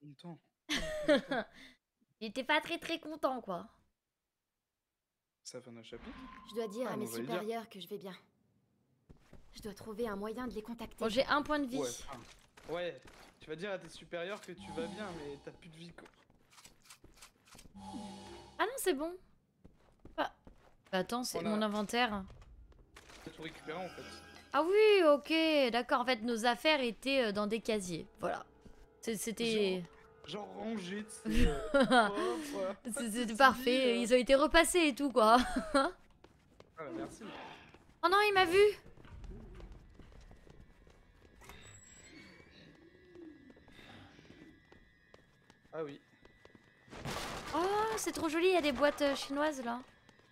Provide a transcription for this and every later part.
Content. Pas content. Il était pas très content, quoi. Ça fin d'un chapitre? Je dois dire Ah à non, mes j'allais dire. supérieurs que je vais bien. Je dois trouver un moyen de les contacter. Bon, j'ai 1 point de vie. Ouais, enfin, ouais, tu vas dire à tes supérieurs que tu vas bien, mais t'as plus de vie quoi. Ah non, c'est bon. Ah. Bah, attends, c'est On a- mon inventaire. T'as tout récupéré en fait. Ah oui, ok, d'accord. En fait, nos affaires étaient dans des casiers. Voilà. C'était... Genre rangé, tu sais. Propre. C'était parfait. Ils ont été repassés et tout, quoi. Ah bah merci. Oh non, il m'a vu. Ah oui. Oh, c'est trop joli. Il y a des boîtes chinoises, là.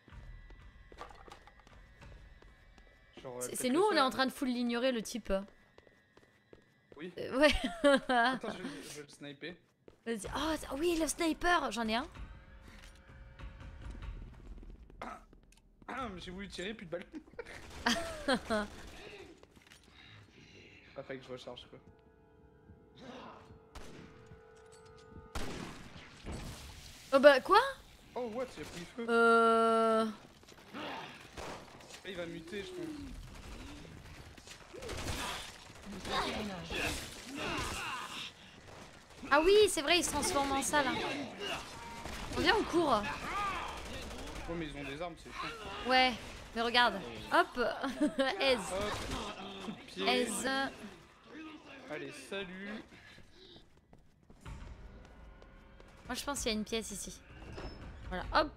C'est nous, on est en train de full l'ignorer, le type. Oui. Ouais. Attends, je vais le sniper. Vas-y. Oh oui, le sniper. J'en ai un. J'ai voulu tirer, plus de balles. Ah, fallait que je recharge quoi. Oh bah, quoi? Oh, what? J'ai pris feu. Il va muter, je pense. Ah oui, c'est vrai, il se transforme en ça, là. On vient, on court. Oh, mais ils ont des armes, c'est fou. Ouais, mais regarde. Hop. Aise. Hop, coup de pied. Aise. Allez, salut. Moi, je pense qu'il y a une pièce ici. Voilà, hop.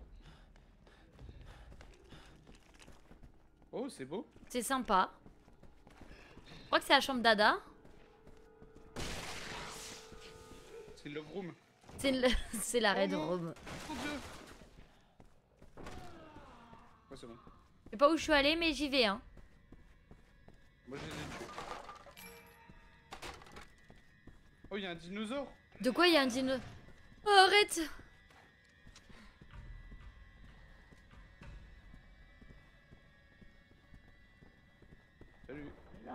Oh, c'est beau. C'est sympa. Je crois que c'est la chambre d'Ada. C'est le love room. C'est la Red non. Room. Mon dieu. Ouais, c'est bon. Je sais pas où je suis allée, mais j'y vais, hein. Moi, je les ai tués. Oh, il y a un dinosaure. De quoi il y a un dino... Oh, arrête. Salut.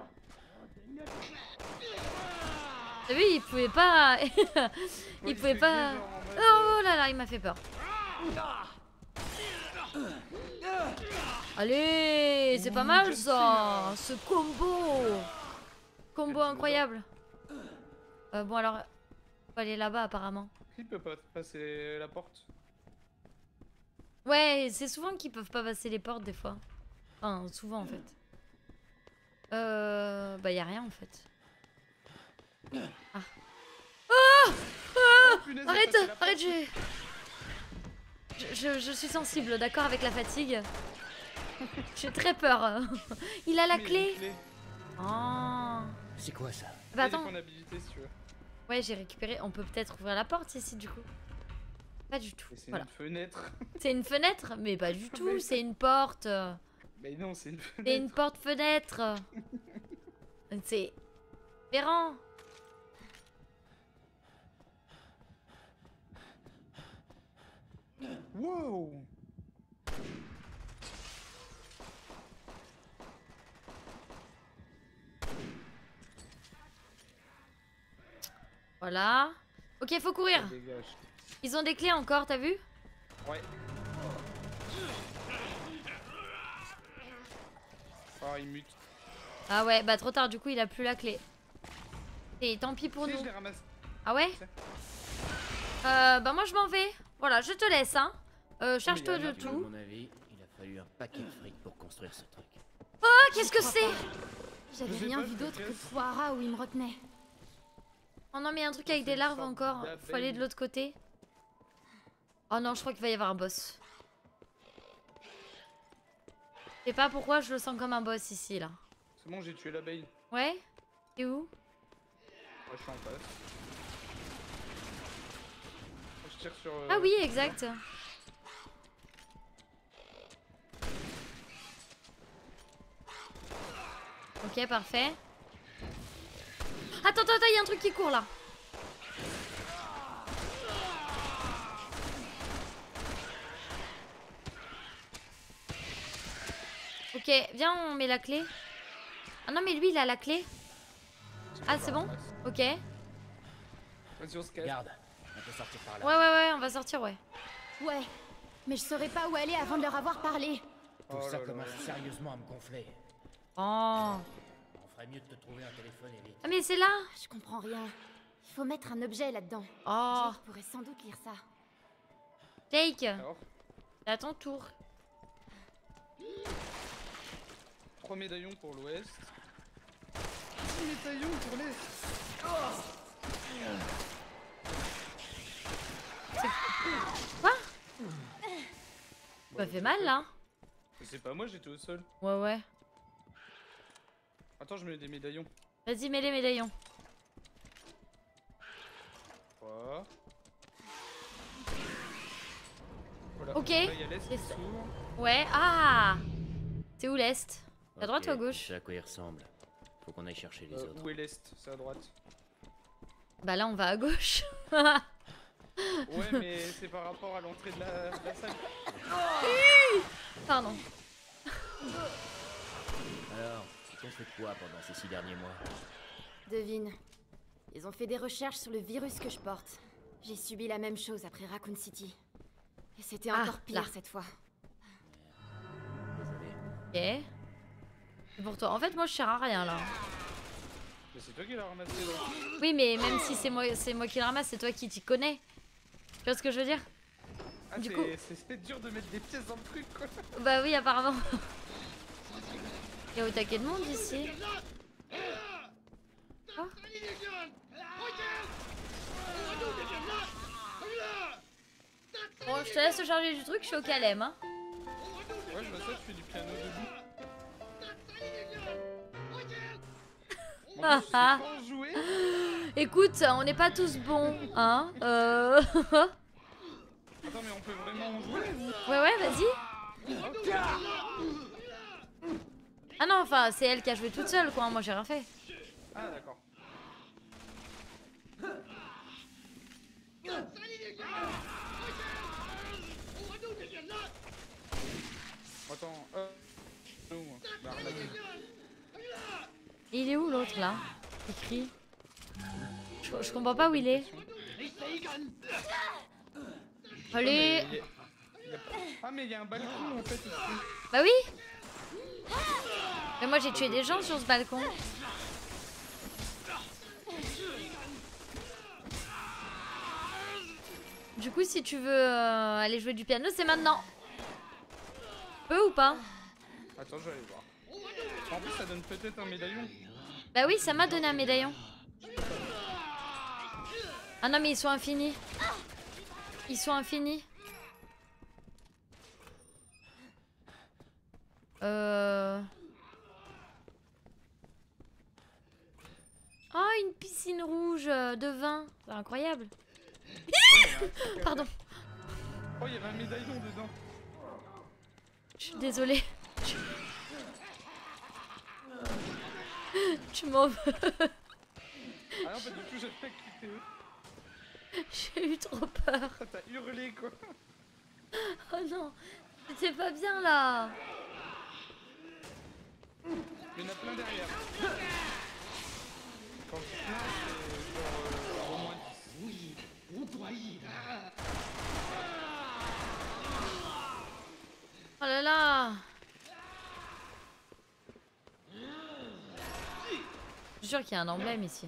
T'as vu, il pouvait pas... Ouais, il pouvait fait pas... gay, genre, en mode, Oh là là, il m'a fait peur. Allez, c'est pas mal ça. Ce combo. Combo incroyable. Bon alors, on va aller là-bas apparemment. Qui peut pas passer la porte? Ouais, c'est souvent qu'ils peuvent pas passer les portes des fois. Enfin, souvent en fait. Bah y a rien en fait. Ah. Oh, punaise, Arrête, il a passé la porte. arrête, je suis sensible, d'accord, avec la fatigue. J'ai très peur. Il a la Mais il y a clé. une clé. Oh. C'est quoi ça? Bah Il y a des attends. points d'habilité si tu veux. Ouais, j'ai récupéré. On peut peut-être ouvrir la porte ici du coup. Pas du tout. Et c'est Voilà. une fenêtre. C'est une fenêtre, mais pas du tout. Mais- C'est une porte. Mais non, c'est une fenêtre. C'est une porte-fenêtre. C'est différent. Wow. Voilà. Ok, faut courir. Ça dégage. Ils ont des clés encore, t'as vu? Ouais. Oh, il mute. Ah ouais, bah trop tard, du coup il a plus la clé. Et tant pis pour Si, nous. je les ramasse. Ah ouais? sais. Bah moi je m'en vais. Voilà, je te laisse, hein. Charge-toi mais il y a de rien À tout. mon avis, il a fallu un paquet de fric pour construire ce truc. Oh, qu'est-ce que c'est? J'avais Je sais rien pas, vu je d'autre me que casse. Foara où il me retenait. Oh non, mais il y a un truc avec C'est des une larves sorte encore. d'abeille. Faut aller de l'autre côté. Oh non, je crois qu'il va y avoir un boss. Je sais pas pourquoi je le sens comme un boss ici, là. C'est bon, j'ai tué l'abeille. Ouais? Et où? Ouais, je suis en face. Je tire sur. Ah oui, exact. Ok, parfait. Attends, il y a un truc qui court là. Ok, viens, on met la clé. Ah non, mais lui, il a la clé. Ah, c'est bon? Ok. Vas-y, on se casse. Garde, on peut sortir par là. Ouais, on va sortir, ouais. Ouais, mais je saurais pas où aller avant de leur avoir parlé. Tout Oh ça là commence là. sérieusement à me gonfler. Oh. On ferait mieux de te trouver un téléphone, Elite. Ah, mais c'est là. Je comprends rien. Il faut mettre un objet là-dedans. Oh. Jake pourrait sans doute lire ça. Jake, Alors, c'est à ton tour. 3 médaillons pour l'ouest. 6 médaillons pour l'est. Quoi? Ça fait mal, là. C'est pas moi, j'étais au sol. Ouais. Attends, je mets des médaillons. Vas-y, mets les médaillons. 3. Voilà. Ok. Là, il y a l'est C'est qui ça. s'ouvre. Ouais, ah. C'est où l'est? À droite Ok, ou à gauche? Je sais à quoi il ressemble. Faut qu'on aille chercher les autres. Où est l'est? C'est à droite. Bah là, on va à gauche. Ouais, mais c'est par rapport à l'entrée de la salle. Pardon. Alors, t'as fait quoi pendant ces 6 derniers mois? Devine. Ils ont fait des recherches sur le virus que je porte. J'ai subi la même chose après Raccoon City. Et c'était Ah, encore pire là. cette fois. Désolé. Ok. C'est pour toi. En fait, moi, je sers à rien, là. Mais c'est toi qui l'as ramassé là. Oui, mais même si c'est moi qui le ramasse, c'est toi qui t'y connais. Tu vois ce que je veux dire? Ah, Du coup- c'est dur de mettre des pièces dans le truc quoi. Bah oui, apparemment. Il y a au taquet de monde ici. Oh. Bon, je te laisse te charger du truc, je suis au calème, hein. Ouais, je vois ça, tu fais du piano debout. Bon, je sais pas en jouer. Écoute, on n'est pas tous bons, hein. Attends, mais on peut vraiment en jouer? Ouais, vas-y. Ah non, enfin, c'est elle qui a joué toute seule, quoi. Moi, j'ai rien fait. Ah, d'accord. Attends, non, bah, arrête. Il est où l'autre là? Il crie. Je comprends pas où il est. Allez. Il y a- Ah, mais il y a un balcon en fait ici. Bah oui. Mais moi j'ai tué des gens sur ce balcon. Du coup si tu veux aller jouer du piano c'est maintenant. Tu peux ou pas? Attends, je vais aller voir. En plus, ça donne peut-être un médaillon. Bah oui ça m'a donné un médaillon. Ah non mais ils sont infinis. Ils sont infinis. Oh, une piscine rouge de vin. C'est incroyable. Pardon. Oh, il y avait un médaillon dedans. Je suis désolée. Tu m'en veux. Ah non, pas du tout, j'ai fait quitter eux. J'ai eu trop peur. Ah, t'as hurlé quoi. Oh non. C'était pas bien là. Il y en a plein derrière. Quand je dis plein, c'est genre au moins 10. Oh là là. Je suis sûre qu'il y a un emblème ici.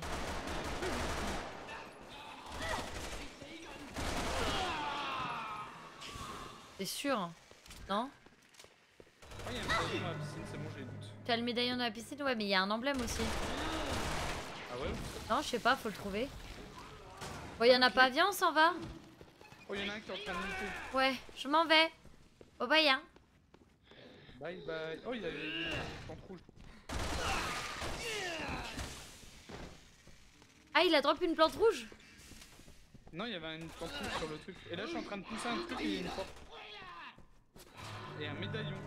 C'est sûr. Non? Oh, il y a un médaillon dans la piscine, c'est bon, j'ai le doute. T'as le médaillon dans la piscine? Ouais, mais il y a un emblème aussi. Ah ouais? Non, je sais pas, faut le trouver. Bon, il y en a pas, viens, on s'en va. Oh, il y en a un qui est en train de monter. Ouais, je m'en vais. Bye bye, hein. Bye bye. Oh, il y a une plante rouge. Ah, il a drop une plante rouge? Non, il y avait une plante rouge sur le truc. Et là, je suis en train de pousser un truc et il y a une porte. Et un médaillon.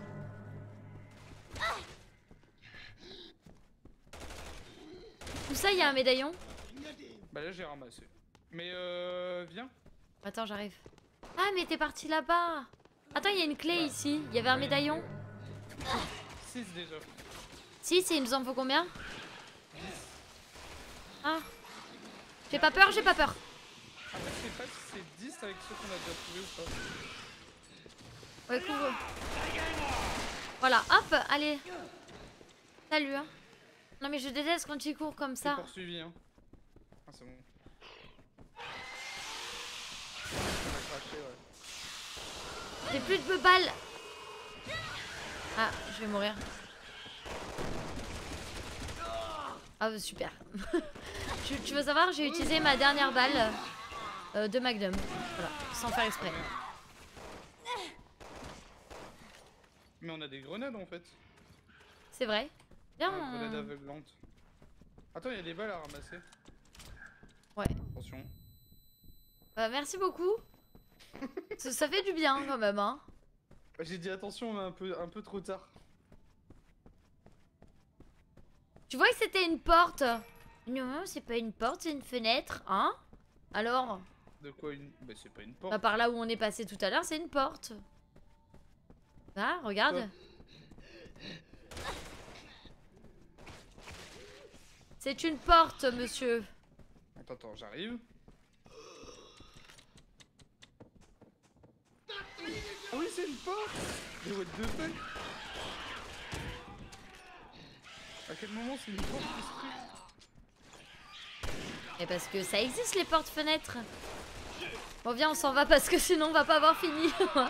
Où ça, il y a un médaillon? Bah là, j'ai ramassé. Mais viens. Attends, j'arrive. Ah, mais t'es parti là-bas. Attends, il y a une clé ici. Il y avait un médaillon. 6 déjà. Si, il nous en faut combien? Ah. J'ai pas peur, j'ai pas peur. pas si c'est 10 avec ceux qu'on a déjà trouvés ou pas. Ouais, couvre. Voilà, hop, allez. Salut, hein. Non mais je déteste quand il court comme C'est ça. poursuivi, hein. Ah, c'est bon. On a craché, ouais. J'ai plus de balles. Ah, je vais mourir. Ah, bah, super. tu veux savoir, j'ai utilisé ma dernière balle de Magnum. Voilà, sans faire exprès. Mais on a des grenades en fait. C'est vrai. Bien. Ah, grenades aveuglantes. Attends, il y a des balles à ramasser. Ouais. Attention. Merci beaucoup. ça fait du bien quand même, hein. J'ai dit attention, mais un peu trop tard. Tu vois que c'était une porte. Non, c'est pas une porte, c'est une fenêtre, hein. Alors De quoi une... Bah c'est pas une porte. bah, par là où on est passé tout à l'heure, c'est une porte. Ah, regarde. C'est une porte, monsieur. Attends, j'arrive. Ah oui, c'est une porte. Mais what the fuck? À quel moment c'est une porte qui se trouve? Et parce que ça existe les portes-fenêtres. Bon viens, on s'en va parce que sinon on va pas avoir fini.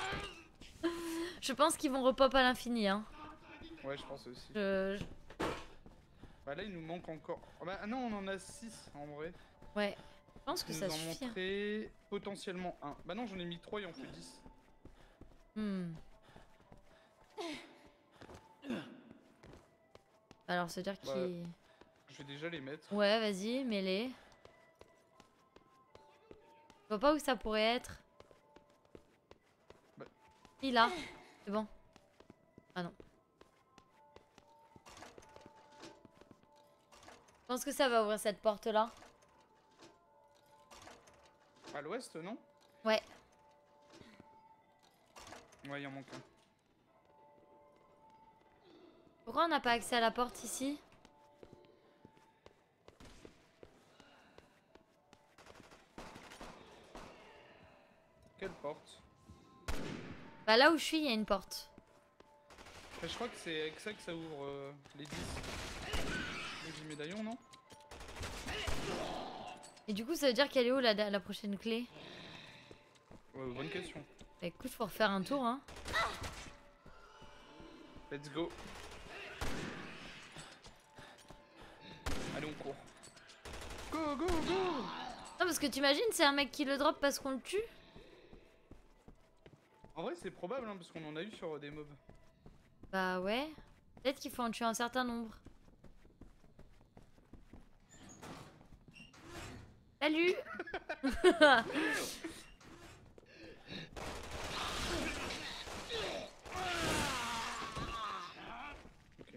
Je pense qu'ils vont repop à l'infini, hein. Ouais, je pense aussi. Bah là, il nous manque encore... Oh, bah non, on en a 6 en vrai. Ouais, je pense que Ils ça nous en suffit. montraient potentiellement 1. Bah non, j'en ai mis 3, il en faut 10. Alors, c'est-à-dire Bah, qu'il... Je vais déjà les mettre. Ouais, vas-y, mets-les. Je vois pas où ça pourrait être. Bah. Il là, c'est bon. Ah non. Je pense que ça va ouvrir cette porte-là. À l'ouest, non? Ouais. Ouais, il en manque un. Pourquoi on n'a pas accès à la porte ici? Quelle porte? Bah là où je suis, il y a une porte. Je crois que c'est avec ça que ça ouvre les 10. Les 10 médaillons, non? Et du coup, ça veut dire qu'elle est où la prochaine clé? Bonne question. Bah écoute, faut refaire un tour, hein. Let's go. Allez, on court. Go, go, go! Non, parce que t'imagines, c'est un mec qui le drop parce qu'on le tue? En vrai, c'est probable, hein, parce qu'on en a eu sur des mobs. Bah ouais. Peut-être qu'il faut en tuer un certain nombre. Salut. Ok.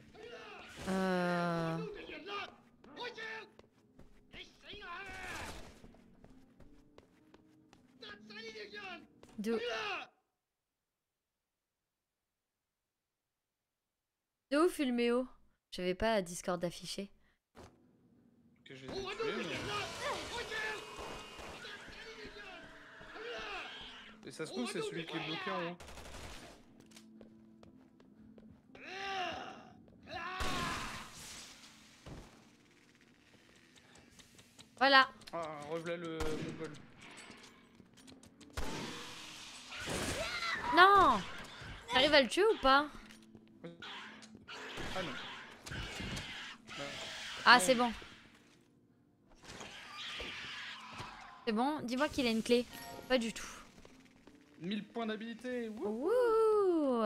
De où Fulméo? J'avais pas Discord affiché. Que je les ai tués, mais... Et ça se trouve, c'est celui qui est bloqué en haut. Voilà. Ah, revoilà le mongol. Non. T'arrives à le tuer ou pas? Ah non. Ah, c'est bon. C'est bon, dis-moi qu'il a une clé. Pas du tout. 1000 points d'habilité. Wouh. Wouh.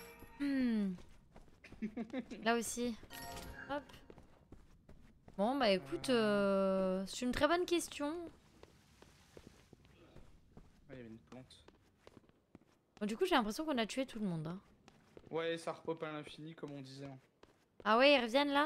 Là aussi. Hop. Bon, bah écoute, c'est une très bonne question. Ah, il y avait une plante. Bon, du coup, j'ai l'impression qu'on a tué tout le monde, hein. Ouais, ça repop à l'infini, comme on disait. Hein. Ah ouais, ils reviennent là?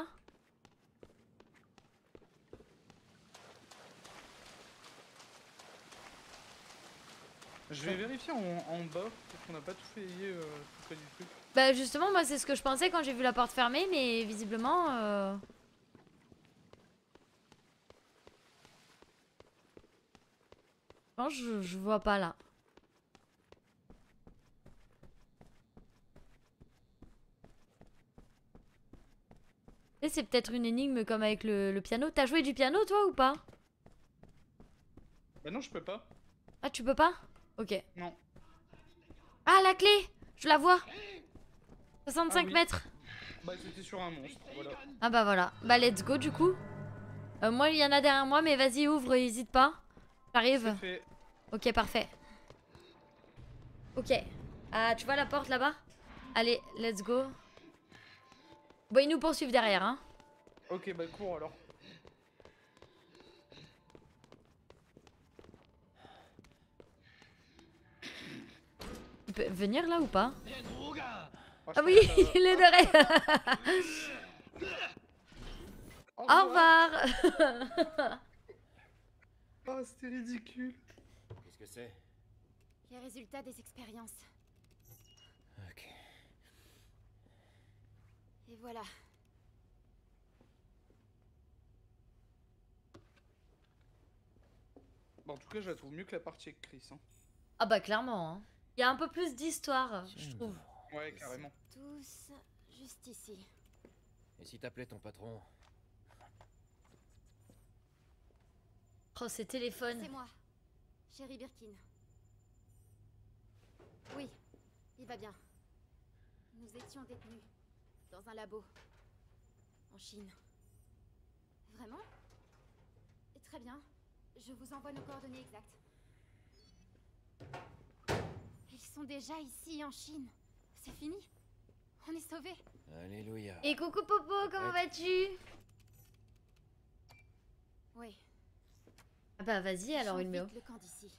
Je vais vérifier en bas, parce qu'on n'a pas tout fait tout près du truc. Bah justement, moi c'est ce que je pensais quand j'ai vu la porte fermée, mais visiblement... Non, je vois pas là. Et c'est peut-être une énigme comme avec le piano. T'as joué du piano toi ou pas? Bah non, je peux pas. Ah, tu peux pas? Ok. Non. Ah, la clé! Je la vois! 65 Ah oui. mètres. Bah c'était sur un monstre, voilà. Ah bah voilà. Bah let's go du coup. Moi, il y en a derrière moi, mais vas-y, ouvre, hésite pas. J'arrive. C'est fait. Ok, parfait. Ok. Ah, tu vois la porte là-bas? Allez, let's go. Bon, ils nous poursuivent derrière, hein. Ok, bah cours alors. Il peut venir là ou pas? Oh, Ah je oui, pense que ça va. il est derrière. Au Au revoir. Oh, c'était ridicule. Qu'est-ce que c'est? Les résultats des expériences. Ok. Et voilà. Bon, en tout cas, je la trouve mieux que la partie avec Chris. Hein. Ah bah clairement, hein. Il y a un peu plus d'histoire, je trouve. Ouais, carrément. Tous juste ici. Et si t'appelais ton patron? Oh, ces téléphones. C'est moi, Sherry Birkin. Oui, il va bien. Nous étions détenus dans un labo en Chine. Vraiment? Et très bien. Je vous envoie nos coordonnées exactes. Ils sont déjà ici en Chine. C'est fini. On est sauvés. Alléluia. Et coucou Popo, comment vas-tu? Oui. Ah bah vas-y alors une Change vite le camp d'ici.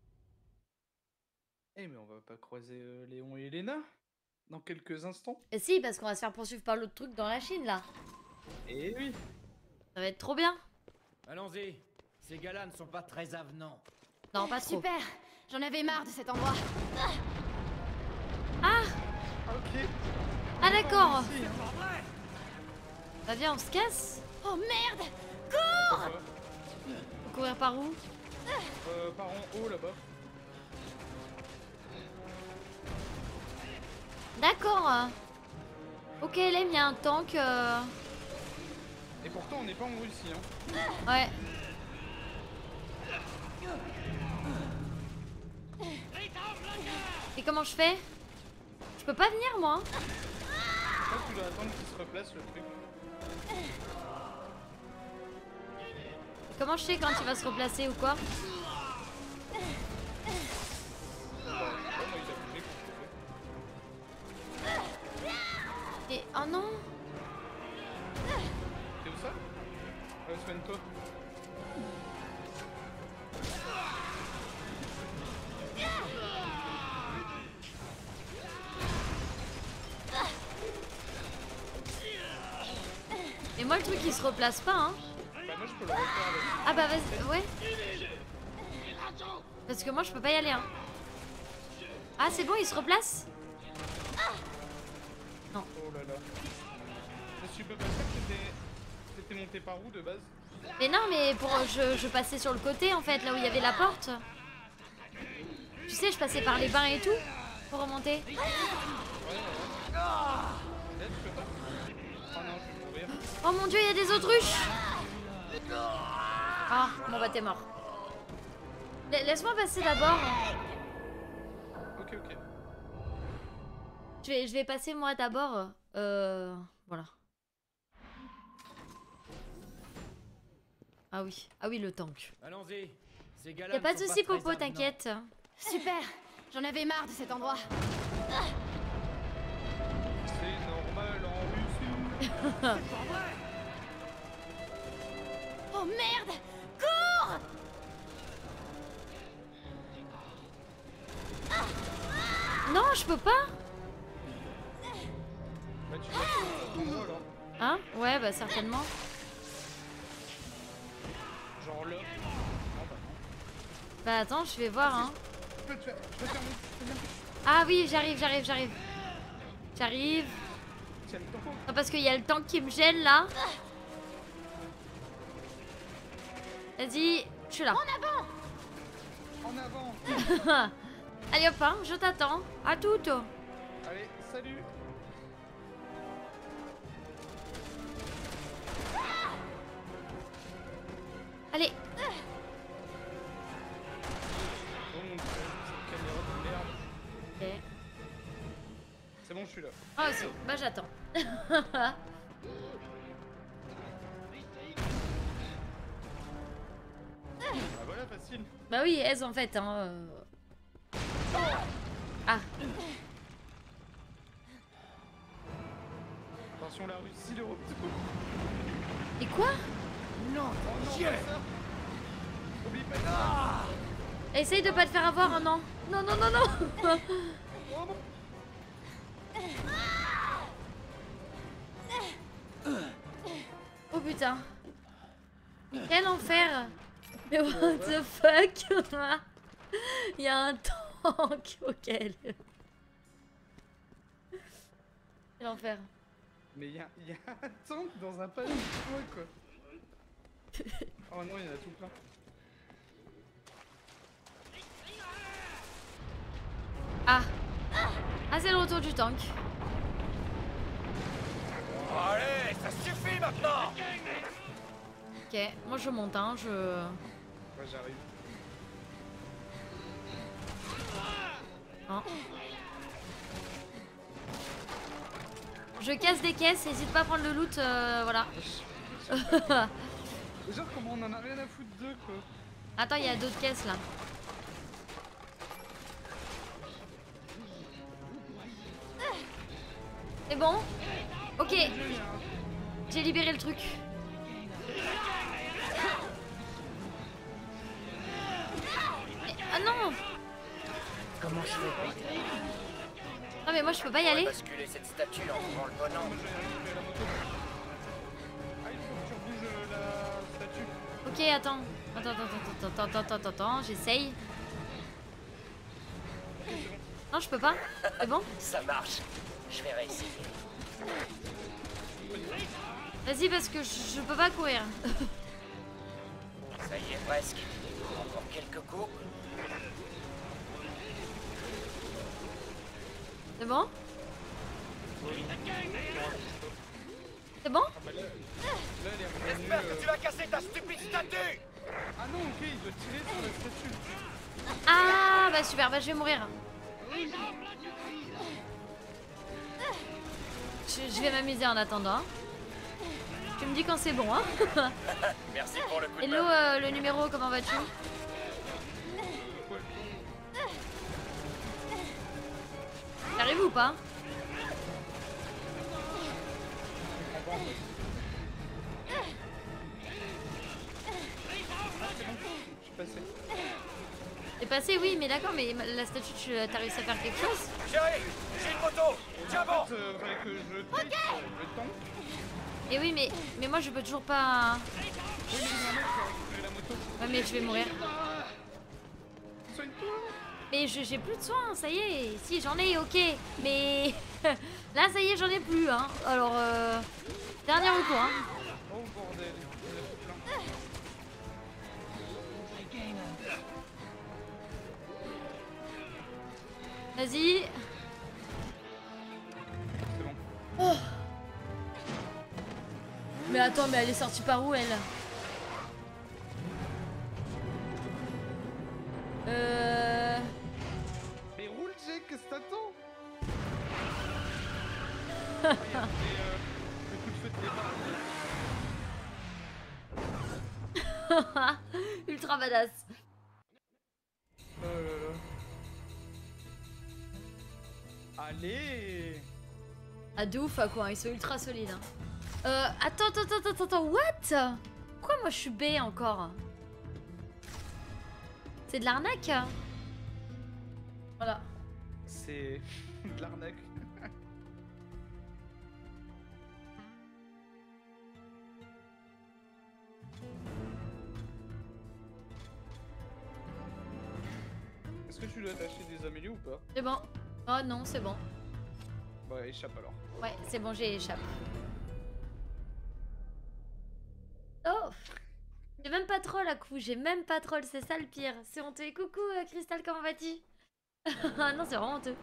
Eh, mais on va pas croiser Léon et Elena dans quelques instants. Et si, parce qu'on va se faire poursuivre par l'autre truc dans la Chine là. Eh oui. Ça va être trop bien. Allons-y. Ces gars-là ne sont pas très avenants. Non, pas trop. Super. J'en avais marre de cet endroit. Ok. Ah d'accord. Ici, hein. Bah viens, on se casse. Oh merde! Faut courir par où? Par en haut là-bas. D'accord. Ok, Lem, il y a un tank. Et pourtant, on n'est pas en Russie. Hein. Ouais. Et comment je fais? Je peux pas venir moi. Je crois que tu dois attendre qu'il se replace le truc. Comment je sais quand il va se replacer ou quoi? Bah, je sais pas, moi, il a bougé quand je l'ai fait. Et oh non. T'es où ça? Soigne-toi. Et moi le truc il se replace pas hein. Bah, moi, je peux le refaire avec. Ah bah vas-y, ouais. Parce que moi je peux pas y aller hein. Ah c'est bon, il se replace? Oh là là. Mais tu peux pas faire que t'étais monté par où de base? Mais non mais pour je passais sur le côté en fait, là où il y avait la porte. Tu sais, je passais par les bains et tout pour remonter. Là, tu peux pas? Oh non, je vais mourir. Oh mon dieu, il y a des autruches. Ah, bon bah t'es mort. Laisse-moi passer d'abord. Ok, ok. Je vais passer moi d'abord. Voilà. Ah oui, le tank. Allons-y. Ces gars-là Y'a pas ne de sont soucis très Popo, avenants. t'inquiète. Super. J'en avais marre de cet endroit. C'est normal en Russie. Oh merde! Cours! Non, je peux pas. Bah, tu vas sur moi alors. Hein? Ouais, bah certainement. Genre là. Non, bah non. Bah attends, je vais voir hein. Je peux te faire monter. Ah oui, j'arrive. J'arrive. Tiens le temps. Non, parce qu'il y a le tank qui me gêne là. Vas-y, je suis là. En avant! En avant. Allez hop, hein, je t'attends. À toutes. Allez, salut. Allez. Oh mon dieu, cette caméra de merde. Ok. C'est bon, je suis là. Ah aussi, bah j'attends. Ah voilà, facile. Bah oui, elles en fait, hein. Ah, Attention la Russie, le retour. et quoi? Oh non, pas ça. Oublie pas ça. Essaye de pas te faire avoir, hein, non. Non, non, non, non. Oh non. Oh putain. Quel enfer. Mais what the fuck. Il y a un tank auquel. Quel enfer. Mais il y a un tank dans un panneau de toi, quoi. Oh non, il y en a tout plein. Ah. Ah, c'est le retour du tank. Allez, ça suffit maintenant. Ok, moi je monte, hein, je... Ouais, j'arrive. Hein. Je casse des caisses, n'hésite pas à prendre le loot, voilà. Genre, comment on en a rien à foutre d'eux, quoi. Attends, il y a d'autres caisses là. C'est bon? Ok, j'ai libéré le truc. Ah non! Comment je fais pour Ah mais moi je peux pas y aller? basculer cette statue en trouvant le bon angle? Ah, il faut que tu rebouges la statue. Ok, attends. Attends, j'essaye. Non, je peux pas. C'est bon? Ça marche. Je vais réessayer. Vas-y, parce que je peux pas courir. Ça y est presque. Encore quelques coups. C'est bon? C'est bon? Là, elle est revenue. J'espère que tu vas casser ta stupide statue. Ah non, ok, il doit tirer sur la statue. Ah, bah super, bah je vais mourir. Je vais m'amuser en attendant. Hein. Tu me dis quand c'est bon, hein. Merci pour le coup de Hello, main. le numéro, comment vas-tu? T'arrives ou pas? Je suis passé. T'es passé, oui, mais d'accord, mais la statue, t'as réussi à faire quelque chose? Chérie, j'ai une moto. Tiens bon. En fait, fallait que je teste le tank. Et oui, mais moi je peux toujours pas. Oui, mais il y a un mec qui a récupéré la moto. Ouais, mais je vais mourir. Soigne-toi. Mais j'ai plus de soins, ça y est. Si, j'en ai, ok. Mais là, ça y est, j'en ai plus, hein. Alors, dernier recours, hein. Oh bordel, il y en a tout plein. Vas-y. C'est bon. Oh. Mais attends, mais elle est sortie par où, elle? Mais roule, Jake, qu'est-ce que t'attends? Le coup de feu de départ. Ultra badass. Oh là là. Allez. Ah, de ouf, à quoi? Ils sont ultra solides. Hein. Attends, what? Pourquoi moi je suis B encore? C'est de l'arnaque? Voilà. C'est de l'arnaque. Est-ce que tu dois attacher des amélies ou pas? C'est bon. Oh non, c'est bon. Bah échappe alors. Ouais, c'est bon, j'ai échappé. Oh! J'ai même pas trop la à coup, j'ai même pas troll, c'est ça le pire. C'est honteux. Et coucou Crystal, comment vas-tu? Ah non, c'est vraiment honteux.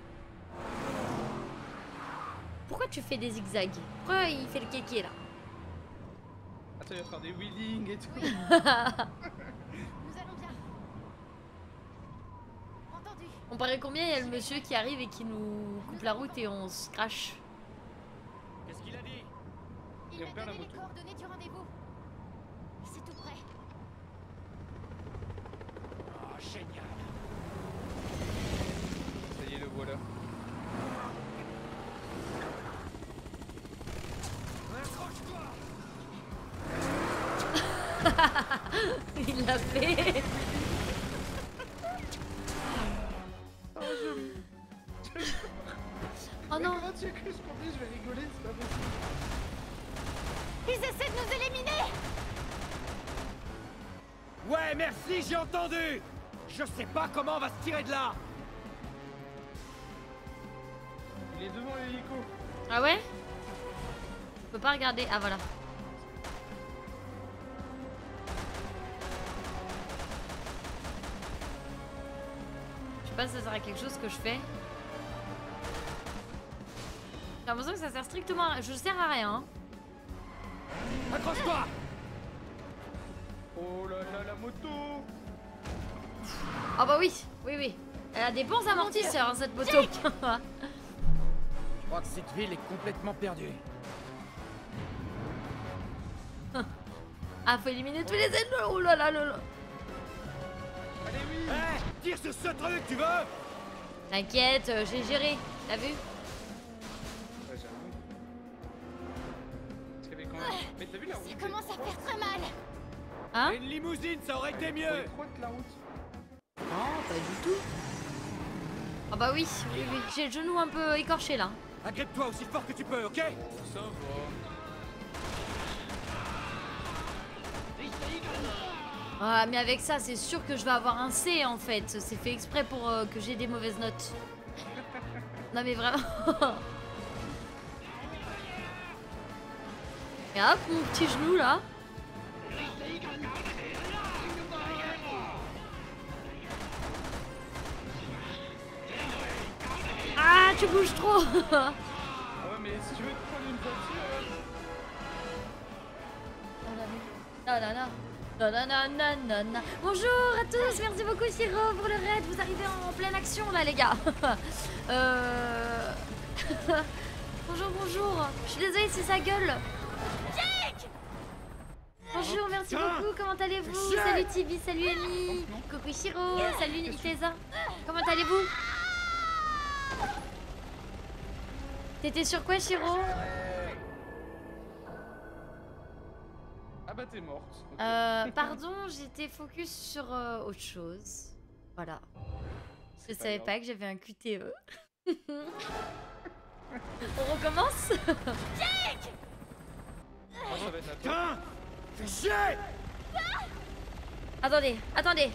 Pourquoi tu fais des zigzags? Pourquoi il fait le kéké là? Attends, il va faire des wheelings et tout. Nous allons bien. Entendu. On paraît combien il y a le monsieur qui arrive et qui nous coupe la route et on se crache? Qu'est-ce qu'il a dit? Il Et on m'a perd la donné les moto. coordonnées du rendez-vous. C'est tout prêt. Oh, génial. Ça y est, le voilà. Il l'a fait. Oh, Oh non. Comment tu as cru ce qu'on dit? Je vais rigoler, c'est pas possible. Ils essaient de nous éliminer. Ouais, merci, j'ai entendu. Je sais pas comment on va se tirer de là. Il est devant l'hélico. Ah ouais? Je peux pas regarder. Ah voilà. Je sais pas si ça sert à quelque chose que je fais. J'ai l'impression que ça sert strictement à... Je sers à rien. Hein. Accroche-toi. Oh là là, la moto. Ah bah oui, oui, oui. Elle a des bons amortisseurs, hein, cette moto. Je crois que cette ville est complètement perdue. Ah, faut éliminer tous les ennemis. Oh là là là là. Allez, oui. Hé, tire sur ce truc, tu veux? T'inquiète, j'ai géré. T'as vu? Ouais, j'avoue. Parce qu'il y avait quand même... Mais t'as vu la route? Ça commence à faire très mal. Hein? Une limousine, ça aurait été Elle mieux. est étroite, la route. Non, pas du tout. Ah bah oui, oui, oui. J'ai le genou un peu écorché là. Agrippe-toi aussi fort que tu peux, ok? Ça va. Ah, mais avec ça, c'est sûr que je vais avoir un C en fait. C'est fait exprès pour que j'ai des mauvaises notes. Non mais vraiment. Et hop, mon petit genou là. Ah, tu bouges trop. Ah ouais, mais si tu veux te prendre une voiture... Nanana. Nanana, nanana. Bonjour à tous, merci beaucoup Siro pour le raid. Vous arrivez en pleine action là les gars. Bonjour, bonjour. Je suis désolée si ça gueule. Bonjour, merci beaucoup, comment allez-vous? Salut Tibi, salut Amy. Coucou Shiro, salut Iteza. Comment allez-vous? T'étais sur quoi Shiro? Ah bah t'es morte. Ok. Pardon, j'étais focus sur autre chose. Voilà. Je savais grave. pas que j'avais un QTE. On recommence? Oh, ça va être à toi. Putain! Fais chier! Attendez, attendez.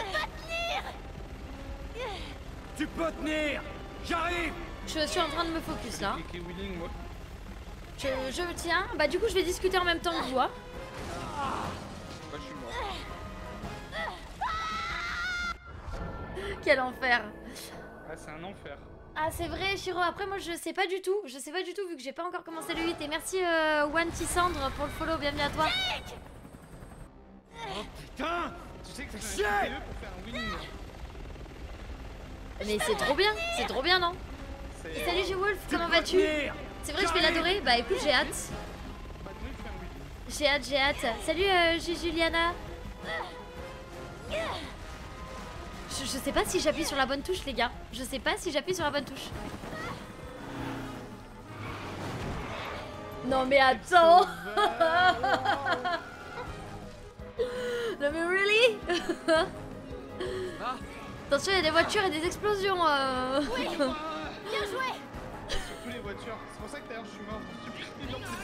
Tu peux tenir! J'arrive! Je suis en train de me focus là. Cliquer wheeling, moi. Je me tiens. Bah du coup je vais discuter en même temps que vous. Hein. Bah, je suis mort. Quel enfer. Ah, c'est un enfer. Ah c'est vrai Shiro, après moi je sais pas du tout. Je sais pas du tout vu que j'ai pas encore commencé le 8. Et merci One Tissandre pour le follow, bienvenue à toi. Oh putain! Tu sais que Fais c'est chier! un QTE pour faire un wheeling. Mais c'est trop bien non? C'est... Salut G-Wolf, Tu comment peux vas-tu? tenir! C'est vrai je vais l'adorer? Bah écoute j'ai hâte. Bah, nous, il fait un wheeling. J'ai hâte. Salut Juliana. Je sais pas si j'appuie sur la bonne touche les gars. Je sais pas si j'appuie sur la bonne touche. Non mais attends. Non mais really. Ah, Attention il y a des voitures et des explosions. Bien joué. Surtout les voitures. C'est pour ça que d'ailleurs je suis mort. Je suis pris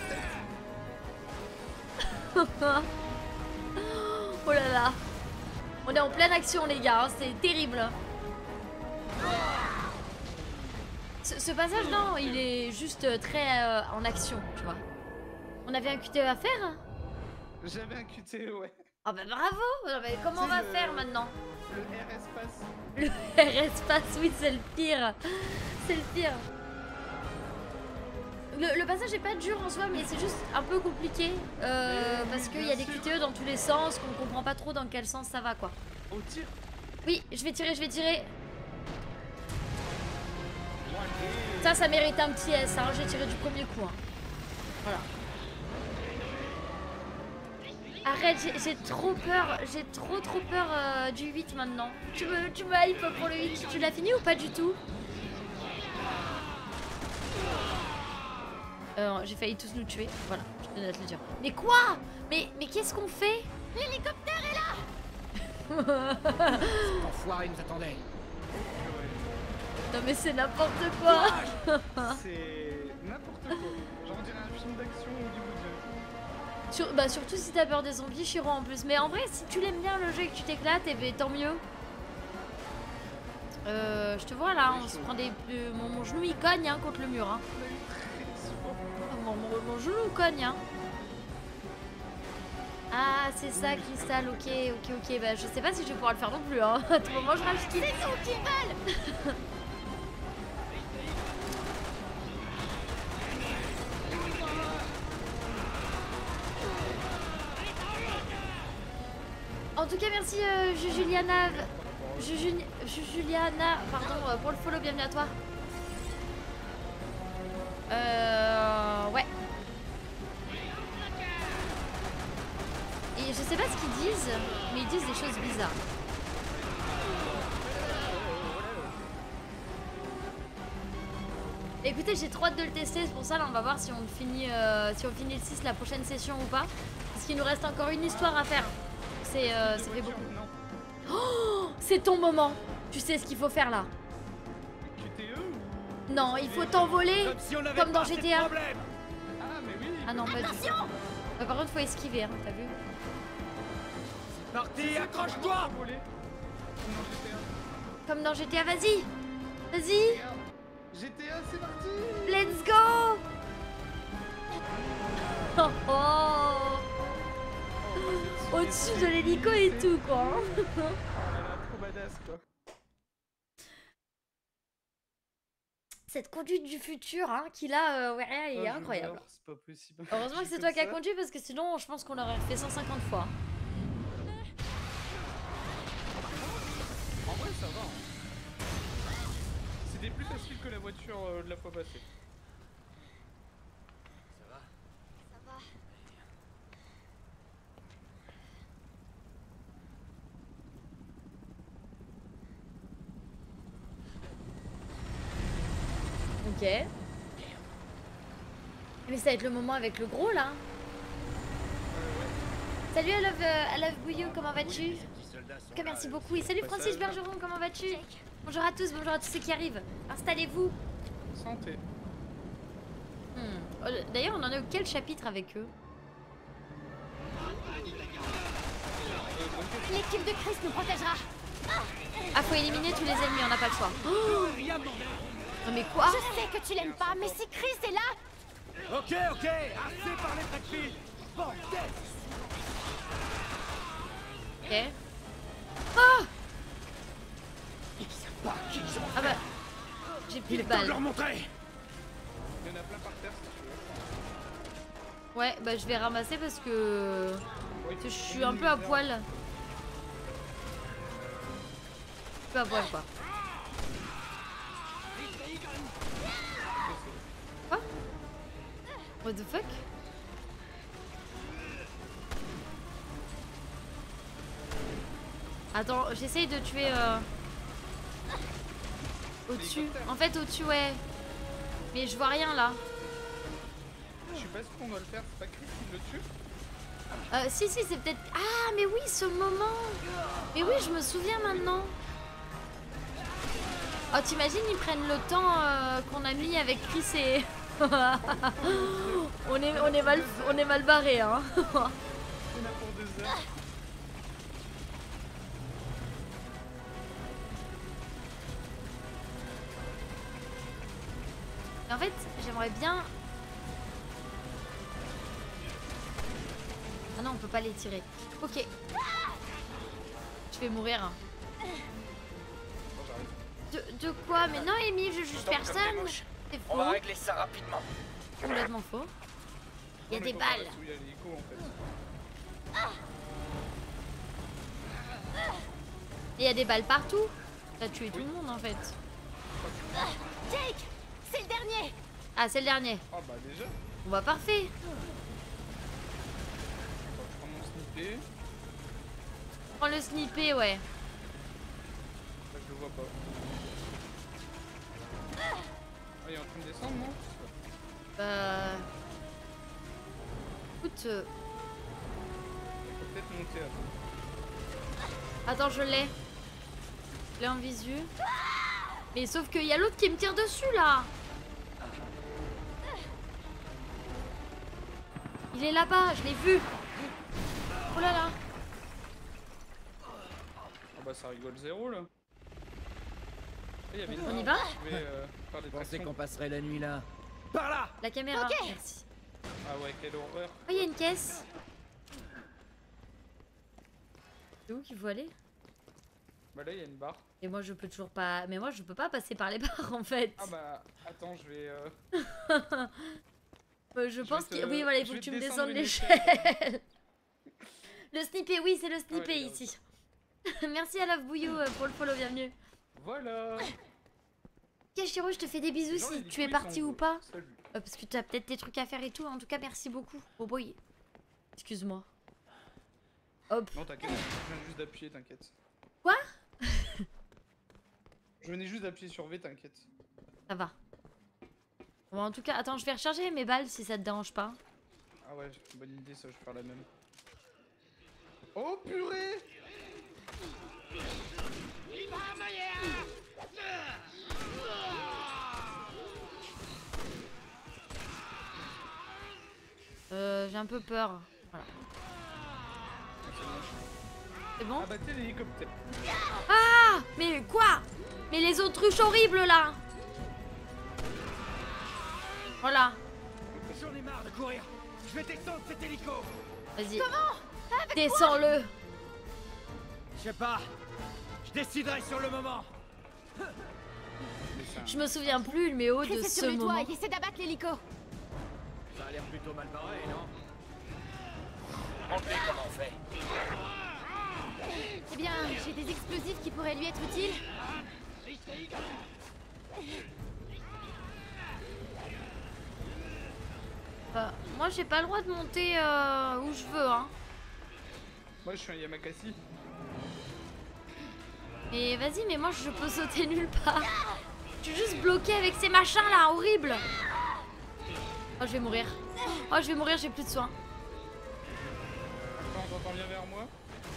dans cette tête. Oh là là. On est en pleine action les gars, hein, c'est terrible. Ce passage non, il est juste très en action, tu vois. On avait un QTE à faire? J'avais un QTE, ouais. Ah bah bravo. Non, mais comment on va faire maintenant? Le R espace. Le R espace, oui, c'est le pire. C'est le pire. Le passage est pas dur en soi, mais c'est juste un peu compliqué. Parce qu'il y a des QTE dans tous les sens, qu'on comprend pas trop dans quel sens ça va, quoi. Au tir. Oui, je vais tirer, je vais tirer. Ça mérite un petit S, hein. J'ai tiré du premier coup. Hein. Voilà. Arrête, j'ai trop peur. J'ai trop peur du 8 maintenant. Tu me hype pour le 8. Tu l'as fini ou pas du tout? J'ai failli tous nous tuer. Voilà, je tenais à te le dire. Mais quoi? Mais qu'est-ce qu'on fait? L'hélicoptère est là. Cet enfoiré nous attendait. Non mais c'est n'importe quoi. C'est n'importe quoi. Genre on dirait un film d'action hollywoodien. Bah surtout si t'as peur des zombies, Chiro en plus. Mais en vrai, si tu l'aimes bien le jeu et que tu t'éclates, et ben tant mieux. Je te vois là, on se prend des... mon genou il cogne hein, contre le mur. Hein. Mon genou cogne. Hein. Ah, c'est ça, Cristal, ok. Bah je sais pas si je vais pouvoir le faire non plus. Hein. À tout moment, je rage tout. C'est nous qui veulent. En tout cas, merci Juliana, pardon, pour le follow, bienvenue à toi. Ouais. Et je sais pas ce qu'ils disent, mais ils disent des choses bizarres. Écoutez, j'ai trop hâte de le tester, c'est pour ça là on va voir si on finit le 6 la prochaine session ou pas. Parce qu'il nous reste encore une histoire à faire. Ça fait beaucoup. Oh, c'est ton moment. Tu sais ce qu'il faut faire là. QTE ou... Non, il faut t'envoler comme dans GTA. Ah mais oui. Ah non, pas du tout. Par contre, faut esquiver, hein, t'as vu? Parti, accroche-toi. Comme dans GTA, vas-y. Vas-y. GTA, c'est parti. Let's go. Oh, oh. Au-dessus de l'hélico et tout, quoi. Trop badass, quoi. Cette conduite du futur, hein, qu'il a, ouais, elle est incroyable. C'est pas possible. Heureusement que c'est toi qui as conduit, parce que sinon, je pense qu'on l'aurait fait 150 fois. En vrai, ça va. Hein. C'était plus facile que la voiture de la fois passée. Ça va? Ça va. Ok. Mais ça va être le moment avec le gros là. Salut I love Bouillon, comment vas-tu? En tout cas, merci beaucoup. Et salut Francis Bergeron, comment vas-tu? Bonjour à tous ceux qui arrivent. Installez-vous. Santé. D'ailleurs, on en est au quel chapitre avec eux? L'équipe de Chris nous protégera. Ah, faut éliminer tous les ennemis, on n'a pas le choix. Oh non mais quoi? Je sais que tu l'aimes pas, mais si Chris est là... Ok, assez parlé de fil. Bordel. Ok. Oh Ils savent pas qui ils ont. Ah bah... J'ai plus Il de est temps de balles. leur montrer. Il y en a plein par terre si tu veux. Ouais, bah je vais ramasser parce que... Oui, Je suis un peu à poil. Un peu à poil quoi. Quoi? What the fuck? Attends, j'essaye de tuer au-dessus. En fait au-dessus ouais. Mais je vois rien là. Je suis pas sûr qu'on doit le faire, c'est pas Chris qui le tue. Si c'est peut-être... Ah mais oui ce moment. Mais oui je me souviens maintenant. Oh t'imagines ils prennent le temps qu'on a mis avec Chris et... on est mal barré hein. On a pour 2 heures. En fait j'aimerais bien... Ah non, on peut pas les tirer. Ok. Je vais mourir. Bon, j'arrive. De quoi? Mais non, Amy, je juge personne. C'est On va faux. régler ça rapidement. Complètement faux. Il y a Non, des mais faut faire balles. là-dessous, il y a l'hélico en fait. Et il y a des balles partout. T'as tué tout le monde en fait. Jake, c'est le dernier. Ah, c'est le dernier. Ah bah déjà. Bon bah parfait. Attends, je prends mon snippet. Prends le snippet, ouais. Là, je le vois pas. Ah, il est en train de descendre, non? Écoute, Faut peut-être monter après. attends, je l'ai. Je l'ai en visu. Mais sauf qu'il y a l'autre qui me tire dessus là. Il est là-bas, je l'ai vu. Oh là là. Ah bah ça rigole zéro là. Il y avait une On y barre, va je vais faire des Pensez tractions. qu'on passerait la nuit là. Par là. La caméra, Ok. merci. Ah ouais, quelle horreur. Oh, il y a une caisse. C'est où qu'il faut aller? Bah là, il y a une barre. Et moi je peux toujours pas. Mais moi je peux pas passer par les barres en fait. Ah bah, attends, je vais... Je pense te- que. Oui, voilà, il je faut vais que te tu me descendre descendes une l'échelle. Le snippet, oui, c'est le snippet il est là ici. Merci à Love Bouillou pour le follow, bienvenue. Voilà. Kashiro, je te fais des bisous Genre, si les tu es hélicos, ils parti sont ou beaux. pas. Salut. Parce que tu as peut-être des trucs à faire et tout. En tout cas, merci beaucoup. Oh boy. Excuse-moi. Hop. Non, t'inquiète, je viens juste d'appuyer, t'inquiète. Quoi? Je venais juste d'appuyer sur V, t'inquiète. Ça va. Bon, en tout cas, attends, je vais recharger mes balles si ça te dérange pas. Ah ouais, bonne idée, ça, je vais faire la même. Oh purée! J'ai un peu peur. Voilà. C'est bon? Ah bah t'es l'hélicoptère. Ah! Mais quoi? Mais les autruches horribles là! Voilà. J'en ai marre de courir. Je vais descendre cet hélico. Vas-y. Descends-le. Je sais pas. Je déciderai sur le moment. Je me souviens plus, mais haut de Chris est ce sur le toit moment. et essaie d'abattre l'hélico. Ça a l'air plutôt mal barré, non? Montrez comment on fait. Eh bien, j'ai des explosifs qui pourraient lui être utiles. Moi, j'ai pas le droit de monter où je veux, hein. Moi, je suis un Yamakasi. Mais vas-y, mais moi, je peux sauter nulle part. Je suis juste bloquée avec ces machins là, horribles. Oh, je vais mourir. Oh, je vais mourir, j'ai plus de soins. Attends, t'entends bien vers moi?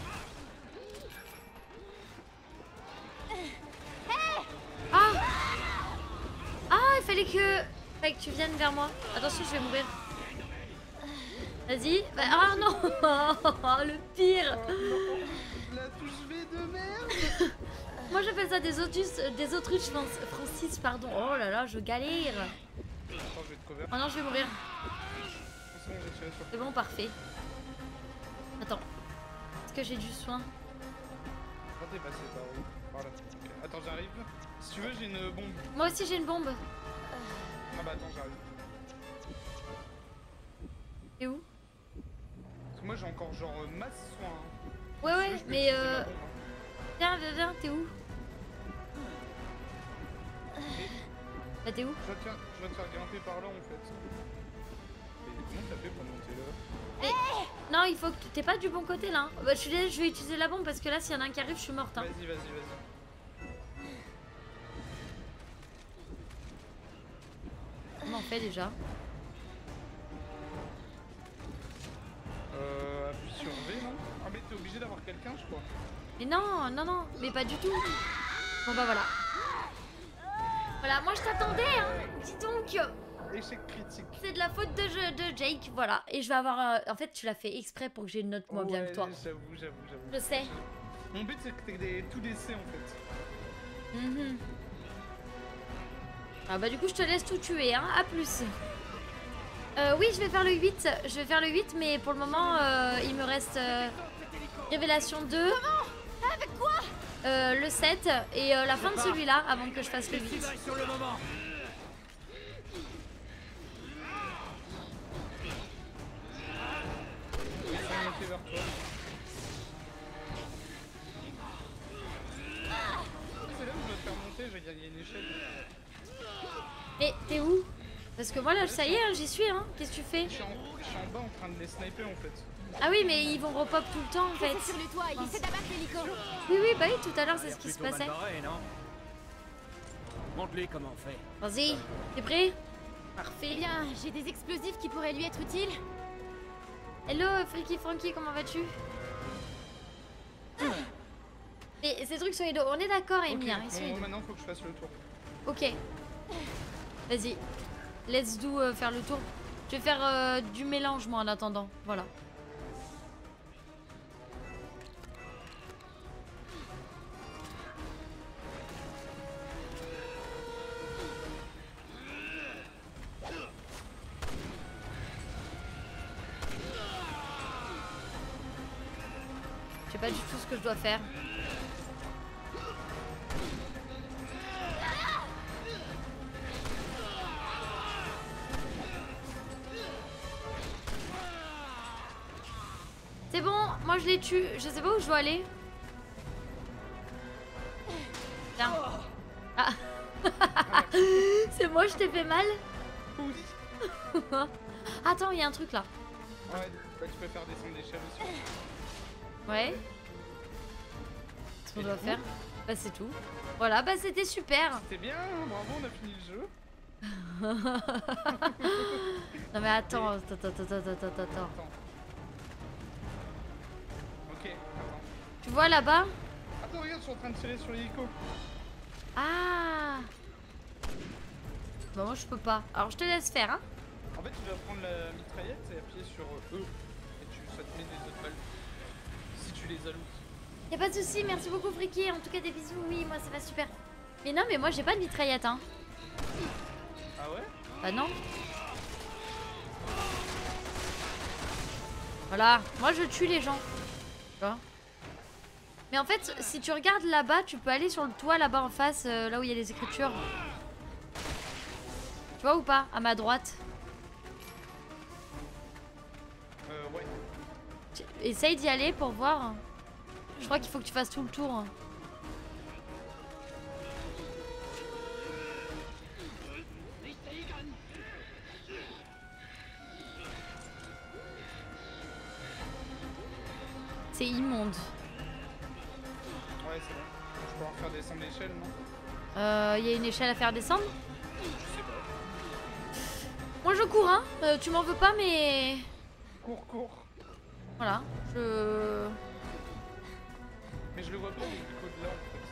Ah! Ah, il fallait que tu viennes vers moi. Attention, je vais mourir. Vas-y. Bah, ah non! Le pire! Oh non, la touche V de merde! Moi, j'appelle ça des autruches Francis, pardon. Oh là là, je galère. Attends, je vais te cover. Oh non, je vais mourir. C'est bon, j'ai tiré sur C'est bon, parfait. Attends. Est-ce que j'ai du soin? Quand t'es passé par où? Par là. Ok. Attends, j'arrive. Si tu veux, j'ai une bombe. Moi aussi, j'ai une bombe. Ah bah attends, j'arrive. T'es où? Parce que moi, j'ai encore genre masse soin. Hein. Ouais, Si tu ouais, veux, je peux mais utiliser ma bombe, hein. Viens, viens, viens, t'es où? Bah, t'es où? Je vais te faire grimper par là en fait. Mais comment t'as fait pour monter là? Non, il faut que t'es pas du bon côté là. Bah, je suis désolée, je vais utiliser la bombe parce que là, s'il y en a un qui arrive, je suis morte. Hein. Vas-y, vas-y, vas-y. Comment on fait déjà? Appuie sur V, non? Ah, mais t'es obligé d'avoir quelqu'un, je crois. Mais non, non, non, mais pas du tout. Bon, bah voilà. Voilà, moi je t'attendais, hein. Dis donc. Échec critique. C'est de la faute de Jake, voilà. Et je vais avoir. En fait, tu l'as fait exprès pour que j'ai une note moins bien que toi. J'avoue. Je sais. Mon but, c'est que t'aies tout DC en fait. Ah bah du coup je te laisse tout tuer hein, à plus. Oui, je vais faire le 8. Je vais faire le 8, mais pour le moment, il me reste Révélation 2. Comment? Avec quoi? Le 7 et la fin de celui-là avant que je fasse le 8. Sur le moment. Ils sont montés vers toi. C'est là où je dois te faire monter, je vais gagner une échelle. Mais t'es où? Parce que moi là, ça y est, hein, j'y suis. Hein. Qu'est-ce que tu fais? Je suis en bas en train de les sniper en fait. Ah oui, mais ils vont repop tout le temps en fait. C'est sur le toit, il essaie d'abattre l'hélico. Oui, oui, bah oui, tout à l'heure c'est ce qui se Plutôt mal passait. barré, non? Montre-lui comment on fait. Vas-y, t'es prêt? Eh Parfait. bien, j'ai des explosifs qui pourraient lui être utiles. Hello, Freaky Frankie, comment vas-tu? Et ces trucs sont idoles. On est d'accord, Amy, hein, ils sont bon, idoles. maintenant faut que je fasse le tour. Ok. Vas-y. Let's do faire le tour. Je vais faire du mélange, moi, en attendant. Voilà. Je sais pas du tout ce que je dois faire. C'est bon, moi je les tue. Je sais pas où je dois aller. Tiens. Ah. C'est moi, je t'ai fait mal. Oui. Attends, il y a un truc là. Ouais, bah, tu peux faire descendre l'échelle aussi. Ouais. Ce qu'on doit faire. Bah c'est tout. Voilà, bah c'était super. C'était bien, bravo, on a fini le jeu. Non mais attends, attends. Attends. Ok, attends. Tu vois là-bas? Attends, regarde, je suis en train de tirer sur l'hélico. Ah. Bah moi je peux pas. Alors je te laisse faire, hein. En fait, tu vas prendre la mitraillette et appuyer sur E. Et ça te met des autres balles. Si tu les alloues. Y'a pas de soucis, merci beaucoup Friki. En tout cas des bisous, oui, moi ça va super. Mais non, mais moi j'ai pas de mitraillette, hein. Ah ouais? Bah non. Voilà, moi je tue les gens. Tu vois? Mais en fait, si tu regardes là-bas, tu peux aller sur le toit là-bas en face, là où il y a les écritures. Tu vois ou pas? À ma droite. Ouais. Essaye d'y aller pour voir. Je crois qu'il faut que tu fasses tout le tour. C'est immonde. Ouais, c'est bon. Je peux en faire descendre l'échelle, non? Il y a une échelle à faire descendre? Je sais pas. Moi je cours, hein. Tu m'en veux pas, mais... Cours. Voilà, je... Mais je le vois pas l'hélico de là, en fait.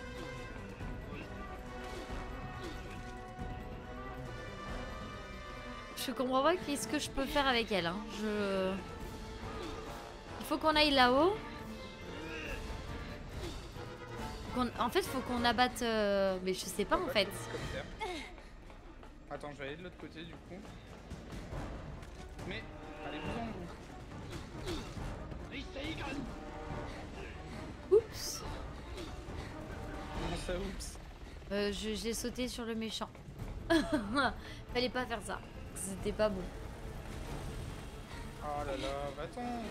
Je comprends pas qu'est-ce que je peux faire avec elle, hein. Il faut qu'on aille là-haut. En fait, faut qu'on abatte... Mais je sais pas, en fait. L'hélicoptère. Attends, je vais aller de l'autre côté, du coup. Mais, allez-vous-en, vous. Oups. Comment ça, oups? J'ai sauté sur le méchant. Fallait pas faire ça. C'était pas bon. Oh là là, va-t'en.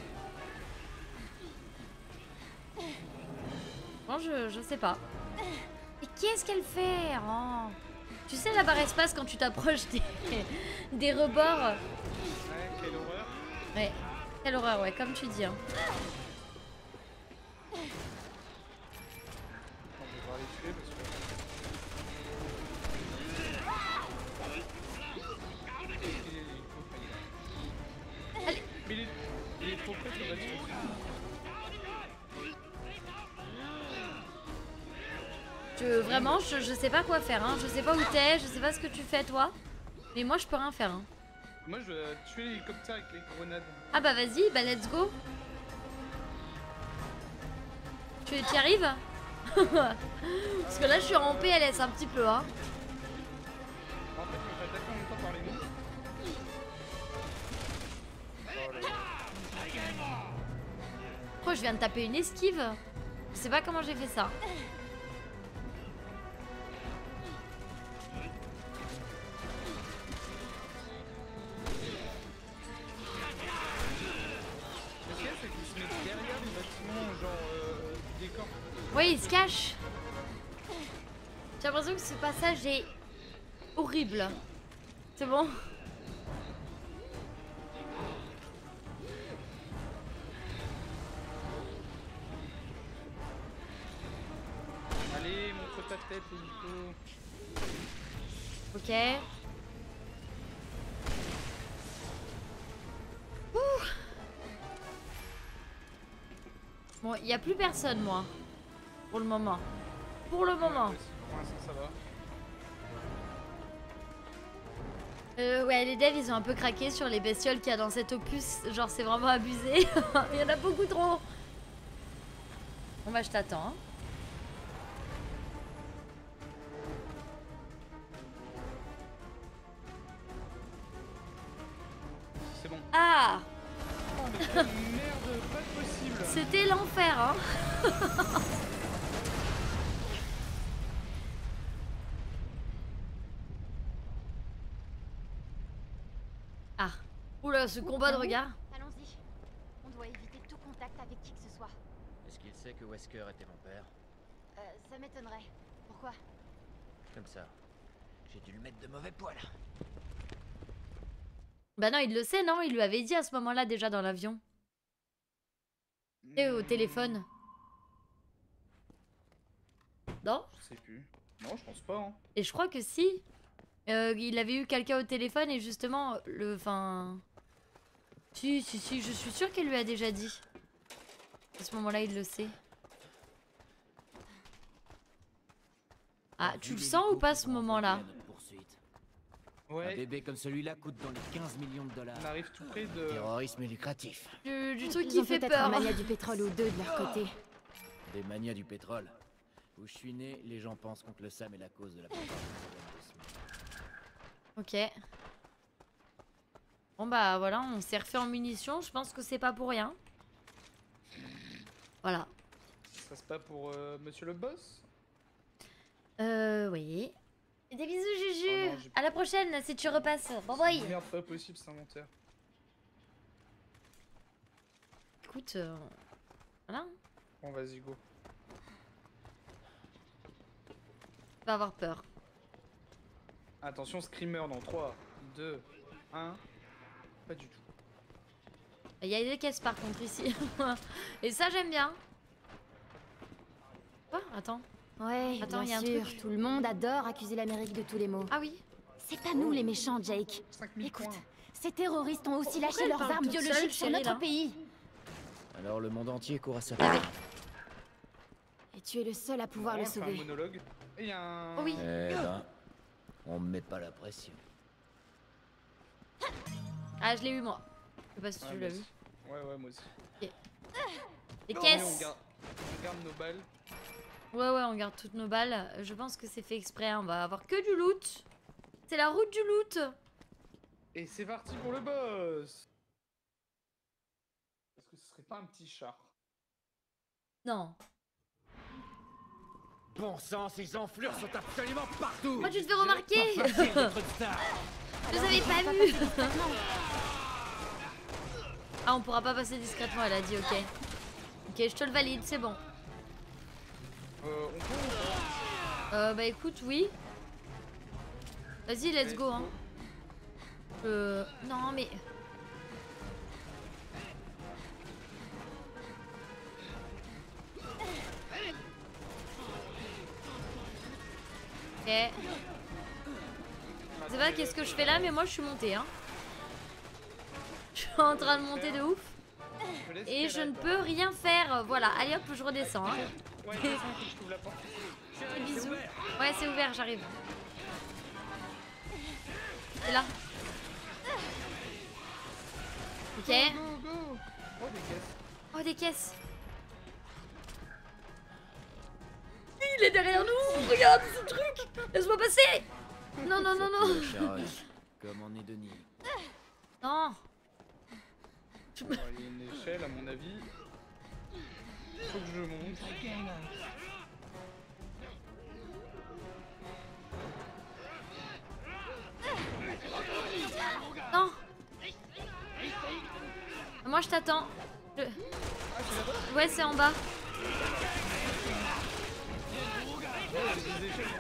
Bon, je sais pas. Mais qu'est-ce qu'elle fait? Oh. Tu sais la barre espace quand tu t'approches des rebords. Ouais, quelle horreur. Ouais, quelle horreur, ouais, comme tu dis. Hein. On va devoir les tuer parce que... Allez. Mais il est trop près de le battre. Vraiment, je sais pas quoi faire. Hein. Je sais pas où t'es, je sais pas ce que tu fais toi. Mais moi je peux rien faire. Hein. Moi je vais tuer l'hélicoptère avec les grenades. Ah bah vas-y, bah let's go. Tu y arrives? Parce que là je suis en PLS un petit peu. Hein. En fait, je vais attaquer en même temps par les monstres. crois que je viens de taper une esquive. Je sais pas comment j'ai fait ça. Le pire, c'est qu'ils se mettent derrière les bâtiments, genre du décor. Oui, il se cache. J'ai l'impression que ce passage est horrible. C'est bon? Allez, montre ta tête, Nico. Ok. Ouh. Bon, il n'y a plus personne, moi. Pour le moment. Pour le moment. Pour l'instant, ça va. Ouais, les devs, ils ont un peu craqué sur les bestioles qu'il y a dans cet opus. Genre, c'est vraiment abusé. Il y en a beaucoup trop. Bon, bah, je t'attends. Hein. C'est bon. Ah! Oh, mais quelle merde, pas possible. C'était l'enfer, hein. Ah. Oula, ce combat de regard. Allons-y. On doit éviter tout contact avec qui que ce soit. Est-ce qu'il sait que Wesker était mon père? Ça m'étonnerait. Pourquoi? Comme ça. J'ai dû le mettre de mauvais poil. Bah non, il le sait, non? Il lui avait dit à ce moment-là déjà dans l'avion. Et au téléphone. Non? Je sais plus. Non, je pense pas. Hein. Et je crois que si. Il avait eu quelqu'un au téléphone et justement, enfin... Si, je suis sûre qu'elle lui a déjà dit. À ce moment-là, il le sait. Ah, tu le sens ou pas ce moment-là? Un Ouais, bébé comme celui-là coûte dans les 15 millions de dollars. on arrive tout près de... Terrorisme et lucratif. Du truc Ils qui ont fait peut-être peur. un mania du pétrole ou deux de leur côté. Des manias du pétrole. Où je suis né, les gens pensent qu'Oncle Sam est la cause de la plupart des problèmes de ce monde. Ok. Bon bah voilà, on s'est refait en munitions. Je pense que c'est pas pour rien. Voilà. Ça se passe pour monsieur le boss? Oui. Des bisous Juju. Oh non, j'ai- À la prochaine si tu repasses. Bye bye. Merde, pas possible, c'est inventaire. Écoute, voilà. Bon, vas-y, go. Tu vas avoir peur. Attention, screamer dans 3, 2, 1. Pas du tout. Il y a des caisses par contre ici. Et ça j'aime bien. Quoi? Attends. Ouais, Attends, y a bien un sûr. truc. Tout le monde adore accuser l'Amérique de tous les maux. Ah oui. C'est pas nous les méchants, Jake. 5000 Écoute, points. ces terroristes ont aussi Pourquoi lâché elle leurs parle armes toute seule, biologiques sur chérie, notre là pays. Alors le monde entier court à sa Ah oui. Et tu es le seul à pouvoir Non, le c'est un sauver. monologue. Et y a un... Oh oui. Eh ben, on me met pas la pression. Ah je l'ai eu moi. Je sais pas si Ouais, tu moi l'as vu. aussi. Ouais, moi aussi. Les Non, mais caisses. on garde nos balles. Ouais, on garde toutes nos balles. Je pense que c'est fait exprès. Hein. On va avoir que du loot. C'est la route du loot. Et c'est parti pour le boss. Est-ce que ce serait pas un petit char? Non. Bon sang, ces enflures sont absolument partout. Moi, tu te fais remarquer. Pas facile d'être une star. Je vous avais pas vu. Ah, on pourra pas passer discrètement, elle a dit, ok. Ok, je te le valide, c'est bon. On peut ou pas? Bah écoute, oui. Vas-y, let's go, hein. Non, mais... Ok. Je sais pas qu'est-ce que je fais là, mais moi je suis montée, hein. Je suis en train de monter de ouf. Et je ne peux rien faire. Voilà, allez hop, je redescends. Hein. Ouais, descends, faut que je t'ouvre la porte. Bisous. Ouais, c'est ouvert, j'arrive. C'est là. Ok. Go, go. Oh, des caisses. Oh, des caisses. Il est derrière nous. Regarde ce truc. Laisse-moi passer. Non, non, non, non. Sharon, comme en est Denis. Non. Bon, il y a une échelle, à mon avis. Faut que je monte. Non. Moi je t'attends. Ah, c'est là-bas? Ouais, c'est en bas. Des échelles,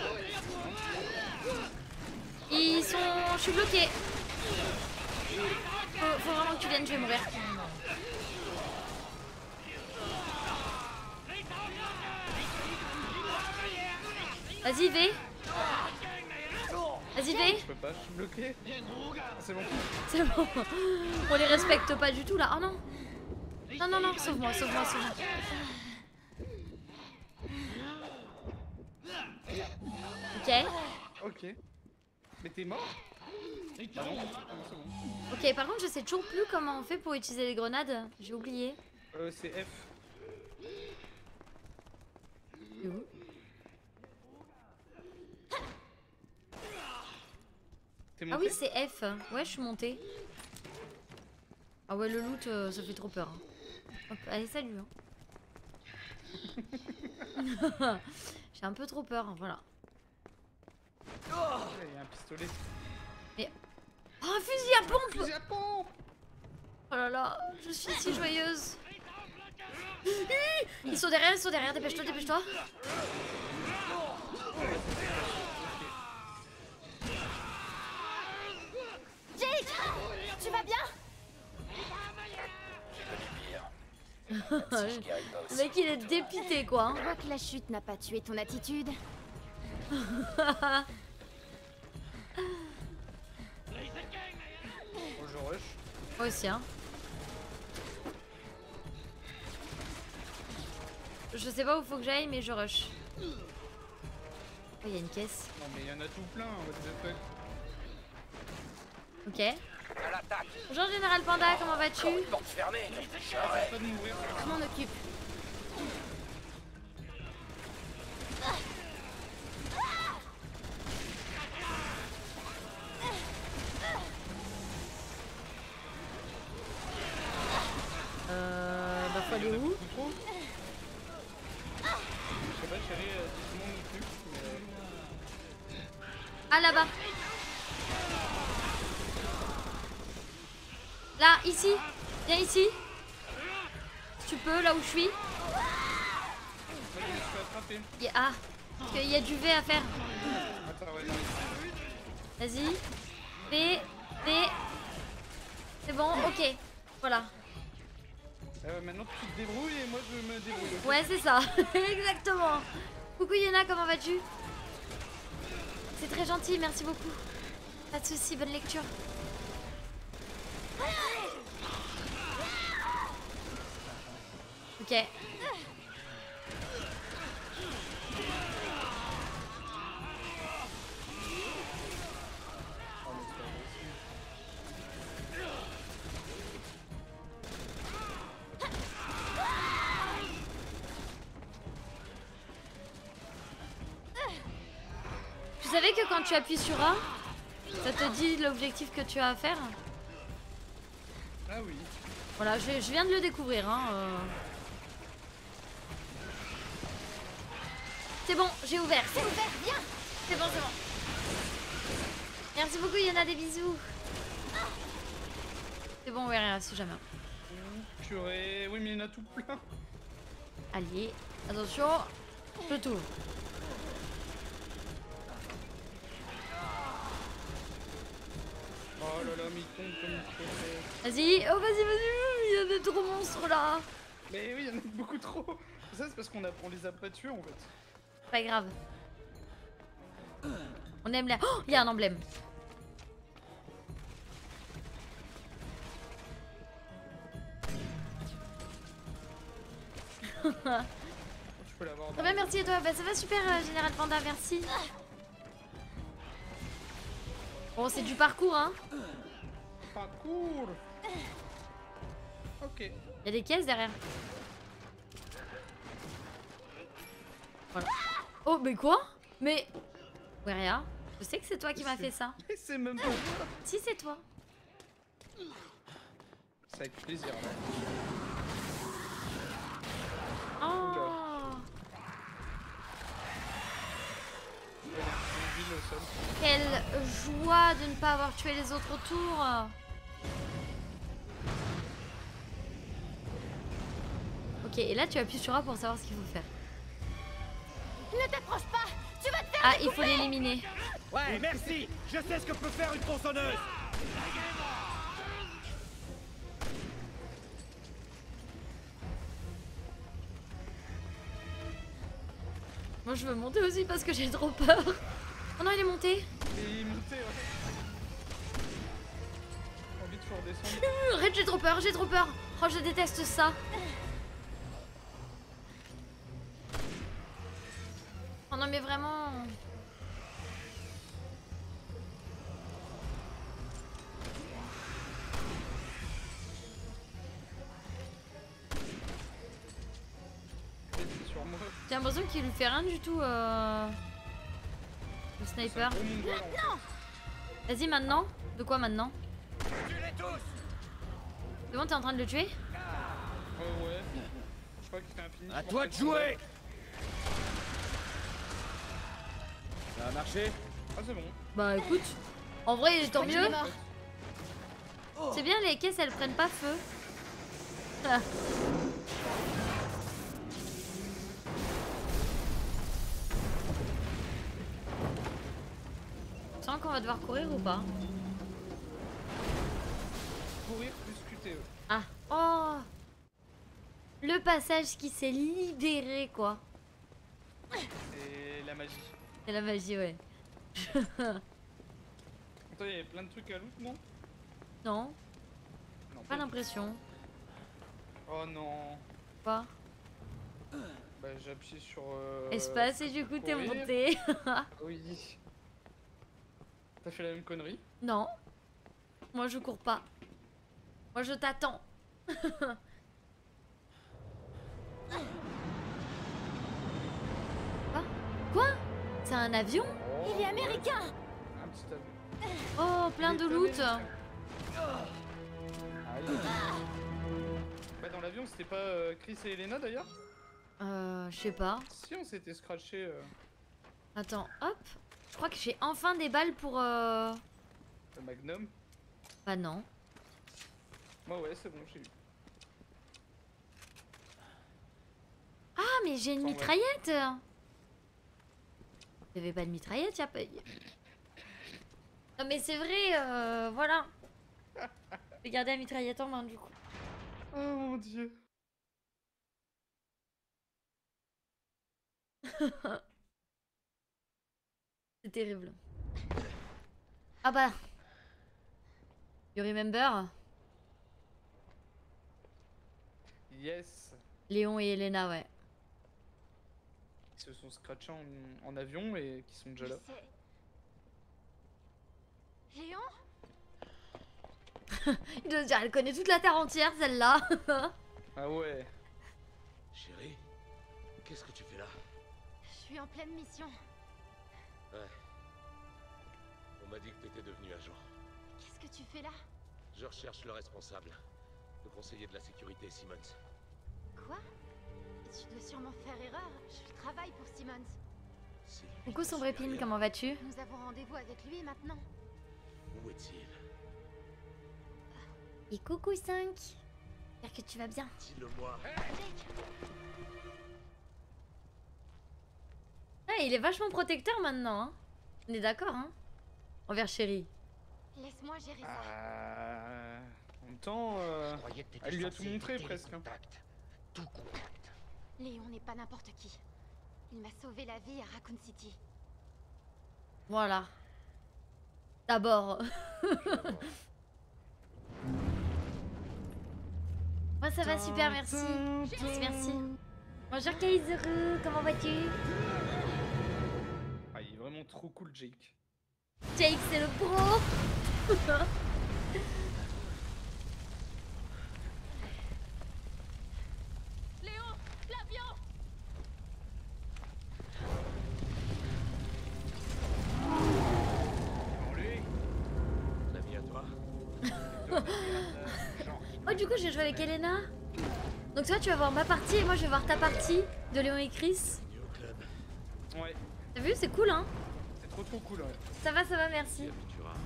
Ils sont... Je suis bloquée. Faut vraiment que tu viennes, je vais mourir. Vas-y, V. Vas-y, V. Je peux pas, je suis bloqué. Ah, c'est bon. C'est bon. On les respecte pas du tout là. Oh non. Non, non, non, sauve-moi, sauve-moi, sauve-moi. Ok. Ok. Mais t'es mort? Ah non, c'est bon. Ok, par contre, je sais toujours plus comment on fait pour utiliser les grenades. J'ai oublié. C'est F. C'est où? T'es Ah monté? oui, c'est F. Ouais, je suis montée. Ah ouais, le loot, ça fait trop peur. Hein. Hop, allez, salut. Hein. J'ai un peu trop peur, hein, voilà. Il y a un pistolet. Mais... Oh, un fusil à pompe! Fusil à pompe! Oh là là, je suis si joyeuse. Ils sont derrière, dépêche-toi, dépêche-toi. Jake, tu vas bien? Le mec, il est dépité, quoi. Hein. Je vois que la chute n'a pas tué ton attitude. Oh, je rush. Moi aussi, hein. Je sais pas où faut que j'aille, mais je rush. Oh, il y a une caisse. Non mais il y en a tout plein, what the fuck. Ok. Bonjour Général Panda, comment vas-tu? Porte fermée. Arrête pas de mourir. Je m'en occupe. Bah faut aller où? Trop? Je sais pas, chérie, tout le monde non plus. Mais... Ah là-bas. Là, ici. Viens ici. Si tu peux, là où je suis. je me suis attrapé. Ah, parce qu'il y a du V à faire. Attends, ouais, non, Vas-y. V. C'est bon, ok. Voilà. maintenant tu te débrouilles et moi je me débrouille. Ouais, c'est ça. Exactement. Coucou Yena, comment vas-tu? C'est très gentil, merci beaucoup. Pas de soucis, bonne lecture. Ok. Tu savais que quand tu appuies sur A, ça te dit l'objectif que tu as à faire? Ah oui. Voilà, je viens de le découvrir. Hein, C'est bon, j'ai ouvert. C'est ouvert, viens. C'est bon, c'est bon. Merci beaucoup, Yana, des bisous. C'est bon, ouais, rien, si jamais. Purée, oui mais il y en a tout plein. Allez, attention, je t'ouvre. Oh là là, mais il tombe comme il faut. Vas-y, oh vas-y, il y a des trop monstres là. Mais oui, il y en a beaucoup trop. Ça c'est parce on les a pas tués en fait. Pas grave. On aime la... Oh, il y a un emblème. Tu peux l'avoir. Très bien, merci à toi. Bah, ça va super, Général Panda, merci. Bon, c'est du parcours, hein. Parcours. Ok. Il y a des caisses derrière. Voilà. Oh, mais quoi? Mais... Weria, je sais que c'est toi qui m'as fait ça. Mais c'est même pas moi. Si, c'est toi. C'est avec plaisir là. au sol. Quelle joie de ne pas avoir tué les autres autour. Ok, et là tu appuies sur A pour savoir ce qu'il faut faire. Ne t'approche pas. Tu vas te faire. Ah, il faut l'éliminer. Ouais, merci. Je sais ce que peut faire une tronçonneuse. Moi je veux monter aussi parce que j'ai trop peur. Oh non, il est monté. Et il est monté, ouais. J'ai envie de faire redescendre. Arrête, j'ai trop peur, j'ai trop peur. Oh, je déteste ça. Oh non, mais vraiment. C'est sur moi. J'ai l'impression qu'il lui fait rien du tout. Le sniper. C'est un gros mongol, en fait. Vas-y, maintenant. De quoi maintenant? Tuez-les tous. C'est bon, t'es en train de le tuer? Ouais. Je crois qu'il fait un finish. À toi de jouer. Ça a marché. Ah, c'est bon. Bah écoute, en vrai, tant qu'il mieux. est mort. C'est bien, les caisses elles prennent pas feu. Ah. Tu sens qu'on va devoir courir ou pas? Courir plus QTE. Ah, oh, le passage qui s'est libéré quoi. C'est la magie. C'est la magie, ouais. Attends, il y avait plein de trucs à loot, non? Non, Non, pas l'impression. Oh non. Quoi? Bah, j'appuie sur. Espace et du coup t'es courir. monté. Oui. T'as fait la même connerie? Non, moi je cours pas. Moi je t'attends. Quoi? C'est un avion? Il est américain. Un petit avion. Oh, plein Il de est loot. américain. Aïe. Bah, dans l'avion, c'était pas Chris et Elena d'ailleurs? Je sais pas. Si, on s'était scratché. Attends, hop. Je crois que j'ai enfin des balles pour Le Magnum. Bah non. Moi, ouais, c'est bon, j'ai eu. Ah, mais j'ai une Attends, ouais. mitraillette. J'avais pas de mitraillette, y'a pas... Non mais c'est vrai, voilà. J'ai gardé la mitraillette en main du coup. Oh mon dieu. C'est terrible. Ah bah. You remember? Yes. Léon et Elena, ouais. Ils se sont scratchés en avion et qui sont déjà là. Léon. Il doit se dire, elle connaît toute la terre entière celle-là. Ah ouais. Chérie, qu'est-ce que tu fais là? Je suis en pleine mission. Ouais. On m'a dit que t'étais devenu agent. Qu'est-ce que tu fais là? Je recherche le responsable. Le conseiller de la sécurité, Simmons. Quoi? Tu dois sûrement faire erreur. Je travaille pour Simmons. C'est lui Coucou ton Sombre Épine, supérieur. comment vas-tu? Nous avons rendez-vous avec lui maintenant. Où est-il? Et coucou 5. J'espère que tu vas bien. Dis-le-moi. Ah, il est vachement protecteur maintenant, hein. On est d'accord, hein. Envers Chéri. Laisse-moi gérer ça. En même temps, Je croyais que t'étais elle lui a censé tout montré éviter les presque. Hein. contacts. Tout contact. Léon n'est pas n'importe qui. Il m'a sauvé la vie à Raccoon City. Voilà. D'abord. Moi ça va super, merci. Merci. Bonjour Kaizeru, comment vas-tu? Ah, il est vraiment trop cool, Jake. Jake, c'est le pro. Léon, l'avion! Pour lui. L'ami à toi. Oh, du coup, j'ai joué avec Elena. Donc, toi, tu vas voir ma partie et moi, je vais voir ta partie de Léon et Chris. Bienvenue au club. Ouais, T'as vu, c'est cool, hein? c'est trop cool. cool, ouais. Ça va, merci. Habituera.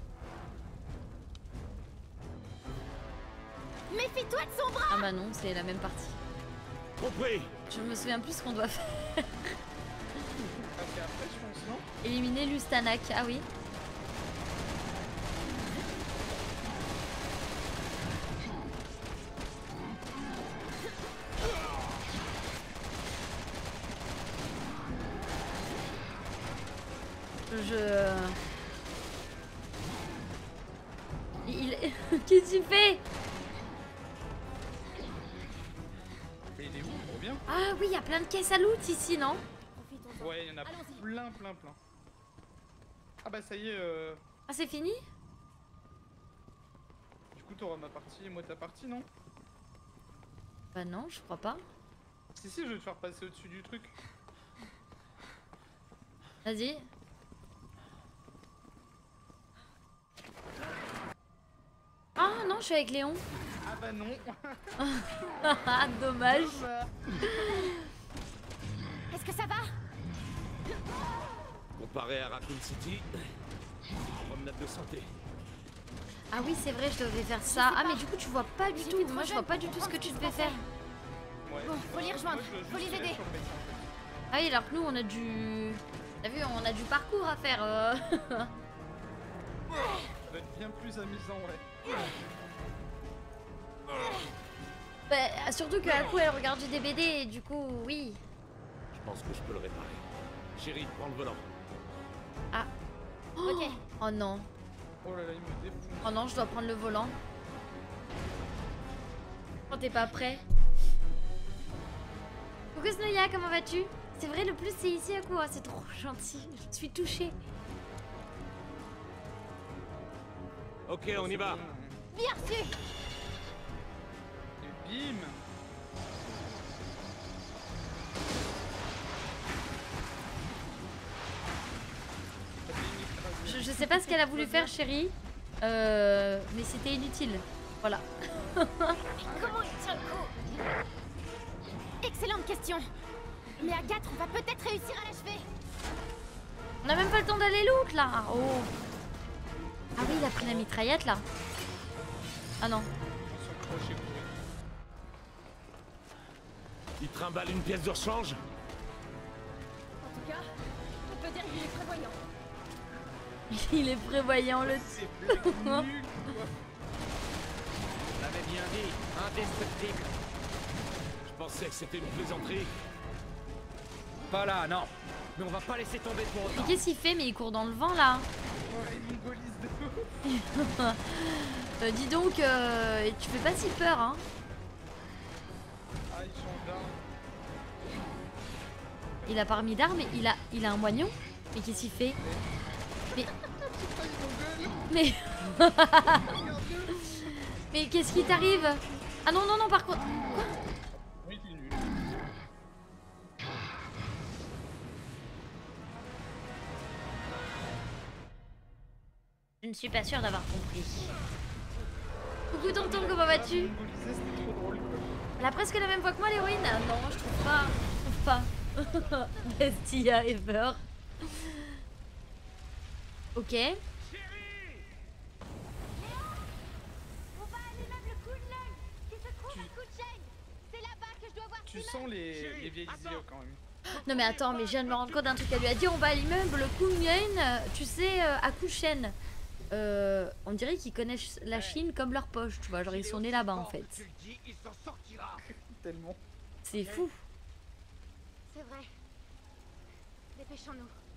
Méfie-toi de son bras. Ah bah non, c'est la même partie. Compris. Je me souviens plus ce qu'on doit faire. Ah, c'est après, je pense, non? Éliminer Lustanak, ah oui. Qu'est-ce qu'il fait? Mais il est où? Trop bien. Ah oui, il y a plein de caisses à loot ici, non? Profitons-en. Ouais, il y en a Allons-y. plein. Ah bah ça y est, Ah, c'est fini? du coup t'auras ma partie et moi ta partie, non? Bah non, je crois pas. Si, je vais te faire passer au-dessus du truc. Vas-y. Ah non, je suis avec Léon. Ah bah non. Ah, dommage. Est-ce que ça va? Comparé à Raccoon City, promenade de santé. Ah oui, c'est vrai, je devais faire ça. Ah, mais du coup, tu vois pas du tout. Moi, je vois pas du tout ce que tu devais faire. Ouais. Bon, faut les rejoindre, Moi, je faut les juste aider. sur le médecin, en fait. Ah oui, alors que nous, on a du... T'as vu, on a du parcours à faire. Ça va être bien plus amusant, ouais. Bah, surtout que Aku, elle regarde du DBD, et du coup, oui. Je pense que je peux le réparer. Chérie, prends le volant. Ah. Ok. Oh non. Oh là là, il me défonce. Oh non, je dois prendre le volant. Quand t'es pas prêt. Coucou Snoya, comment vas-tu? C'est vrai, le plus c'est ici à quoi? C'est trop gentil. Je suis touchée. Ok, on y va. Bien reçu. Et bim. Je sais pas ce qu'elle a voulu faire, chérie. Mais c'était inutile. Voilà. Comment il tient le coup? Excellente question. Mais Agathe va peut-être réussir à l'achever. On a même pas le temps d'aller loot là. Oh. Ah oui, il a pris la mitraillette là. Ah non. On s'en crochet, quoi. Il trimballe une pièce de rechange. En tout cas, on peut dire qu'il est prévoyant. Il est prévoyant le C'est blague nulle, quoi. On l'avait bien dit, indestructible. Je pensais que c'était une plaisanterie. Pas là, non. Mais on va pas laisser tomber pour Mais autant. qu'est-ce qu'il fait? Mais il court dans le vent là. Ouais, il mongolise de ouf. Dis donc, tu fais pas si peur hein. Ah, il change d'arme. Il a pas remis d'armes, mais il a un moignon. Mais qu'est-ce qu'il fait? Mais... Mais... Mais qu'est-ce qui t'arrive? Ah non, non, non, par contre... Quoi? Oui, il est nul. Je ne suis pas sûre d'avoir compris. Coucou tonton, comment vas-tu? Mongoliser, c'était trop drôle, quoi. Elle a presque la même voix que moi, l'héroïne. Non, je trouve pas. Je trouve pas. Bestia ever. Ok. On va à l'immeuble Kunlun qui se trouve à Kuchen. C'est là-bas que je dois voir Tu sens les vieilles idiots quand même. Non mais attends, mais je viens de me rendre compte d'un truc. Elle lui a dit on va à l'immeuble Kunlun, tu sais, à Kushen. On dirait qu'ils connaissent la Chine comme leur poche, tu vois. Genre ils sont nés là-bas en fait. Tu le dis, il s'en sortira. Tellement. C'est fou. C'est vrai. Dépêchons-nous.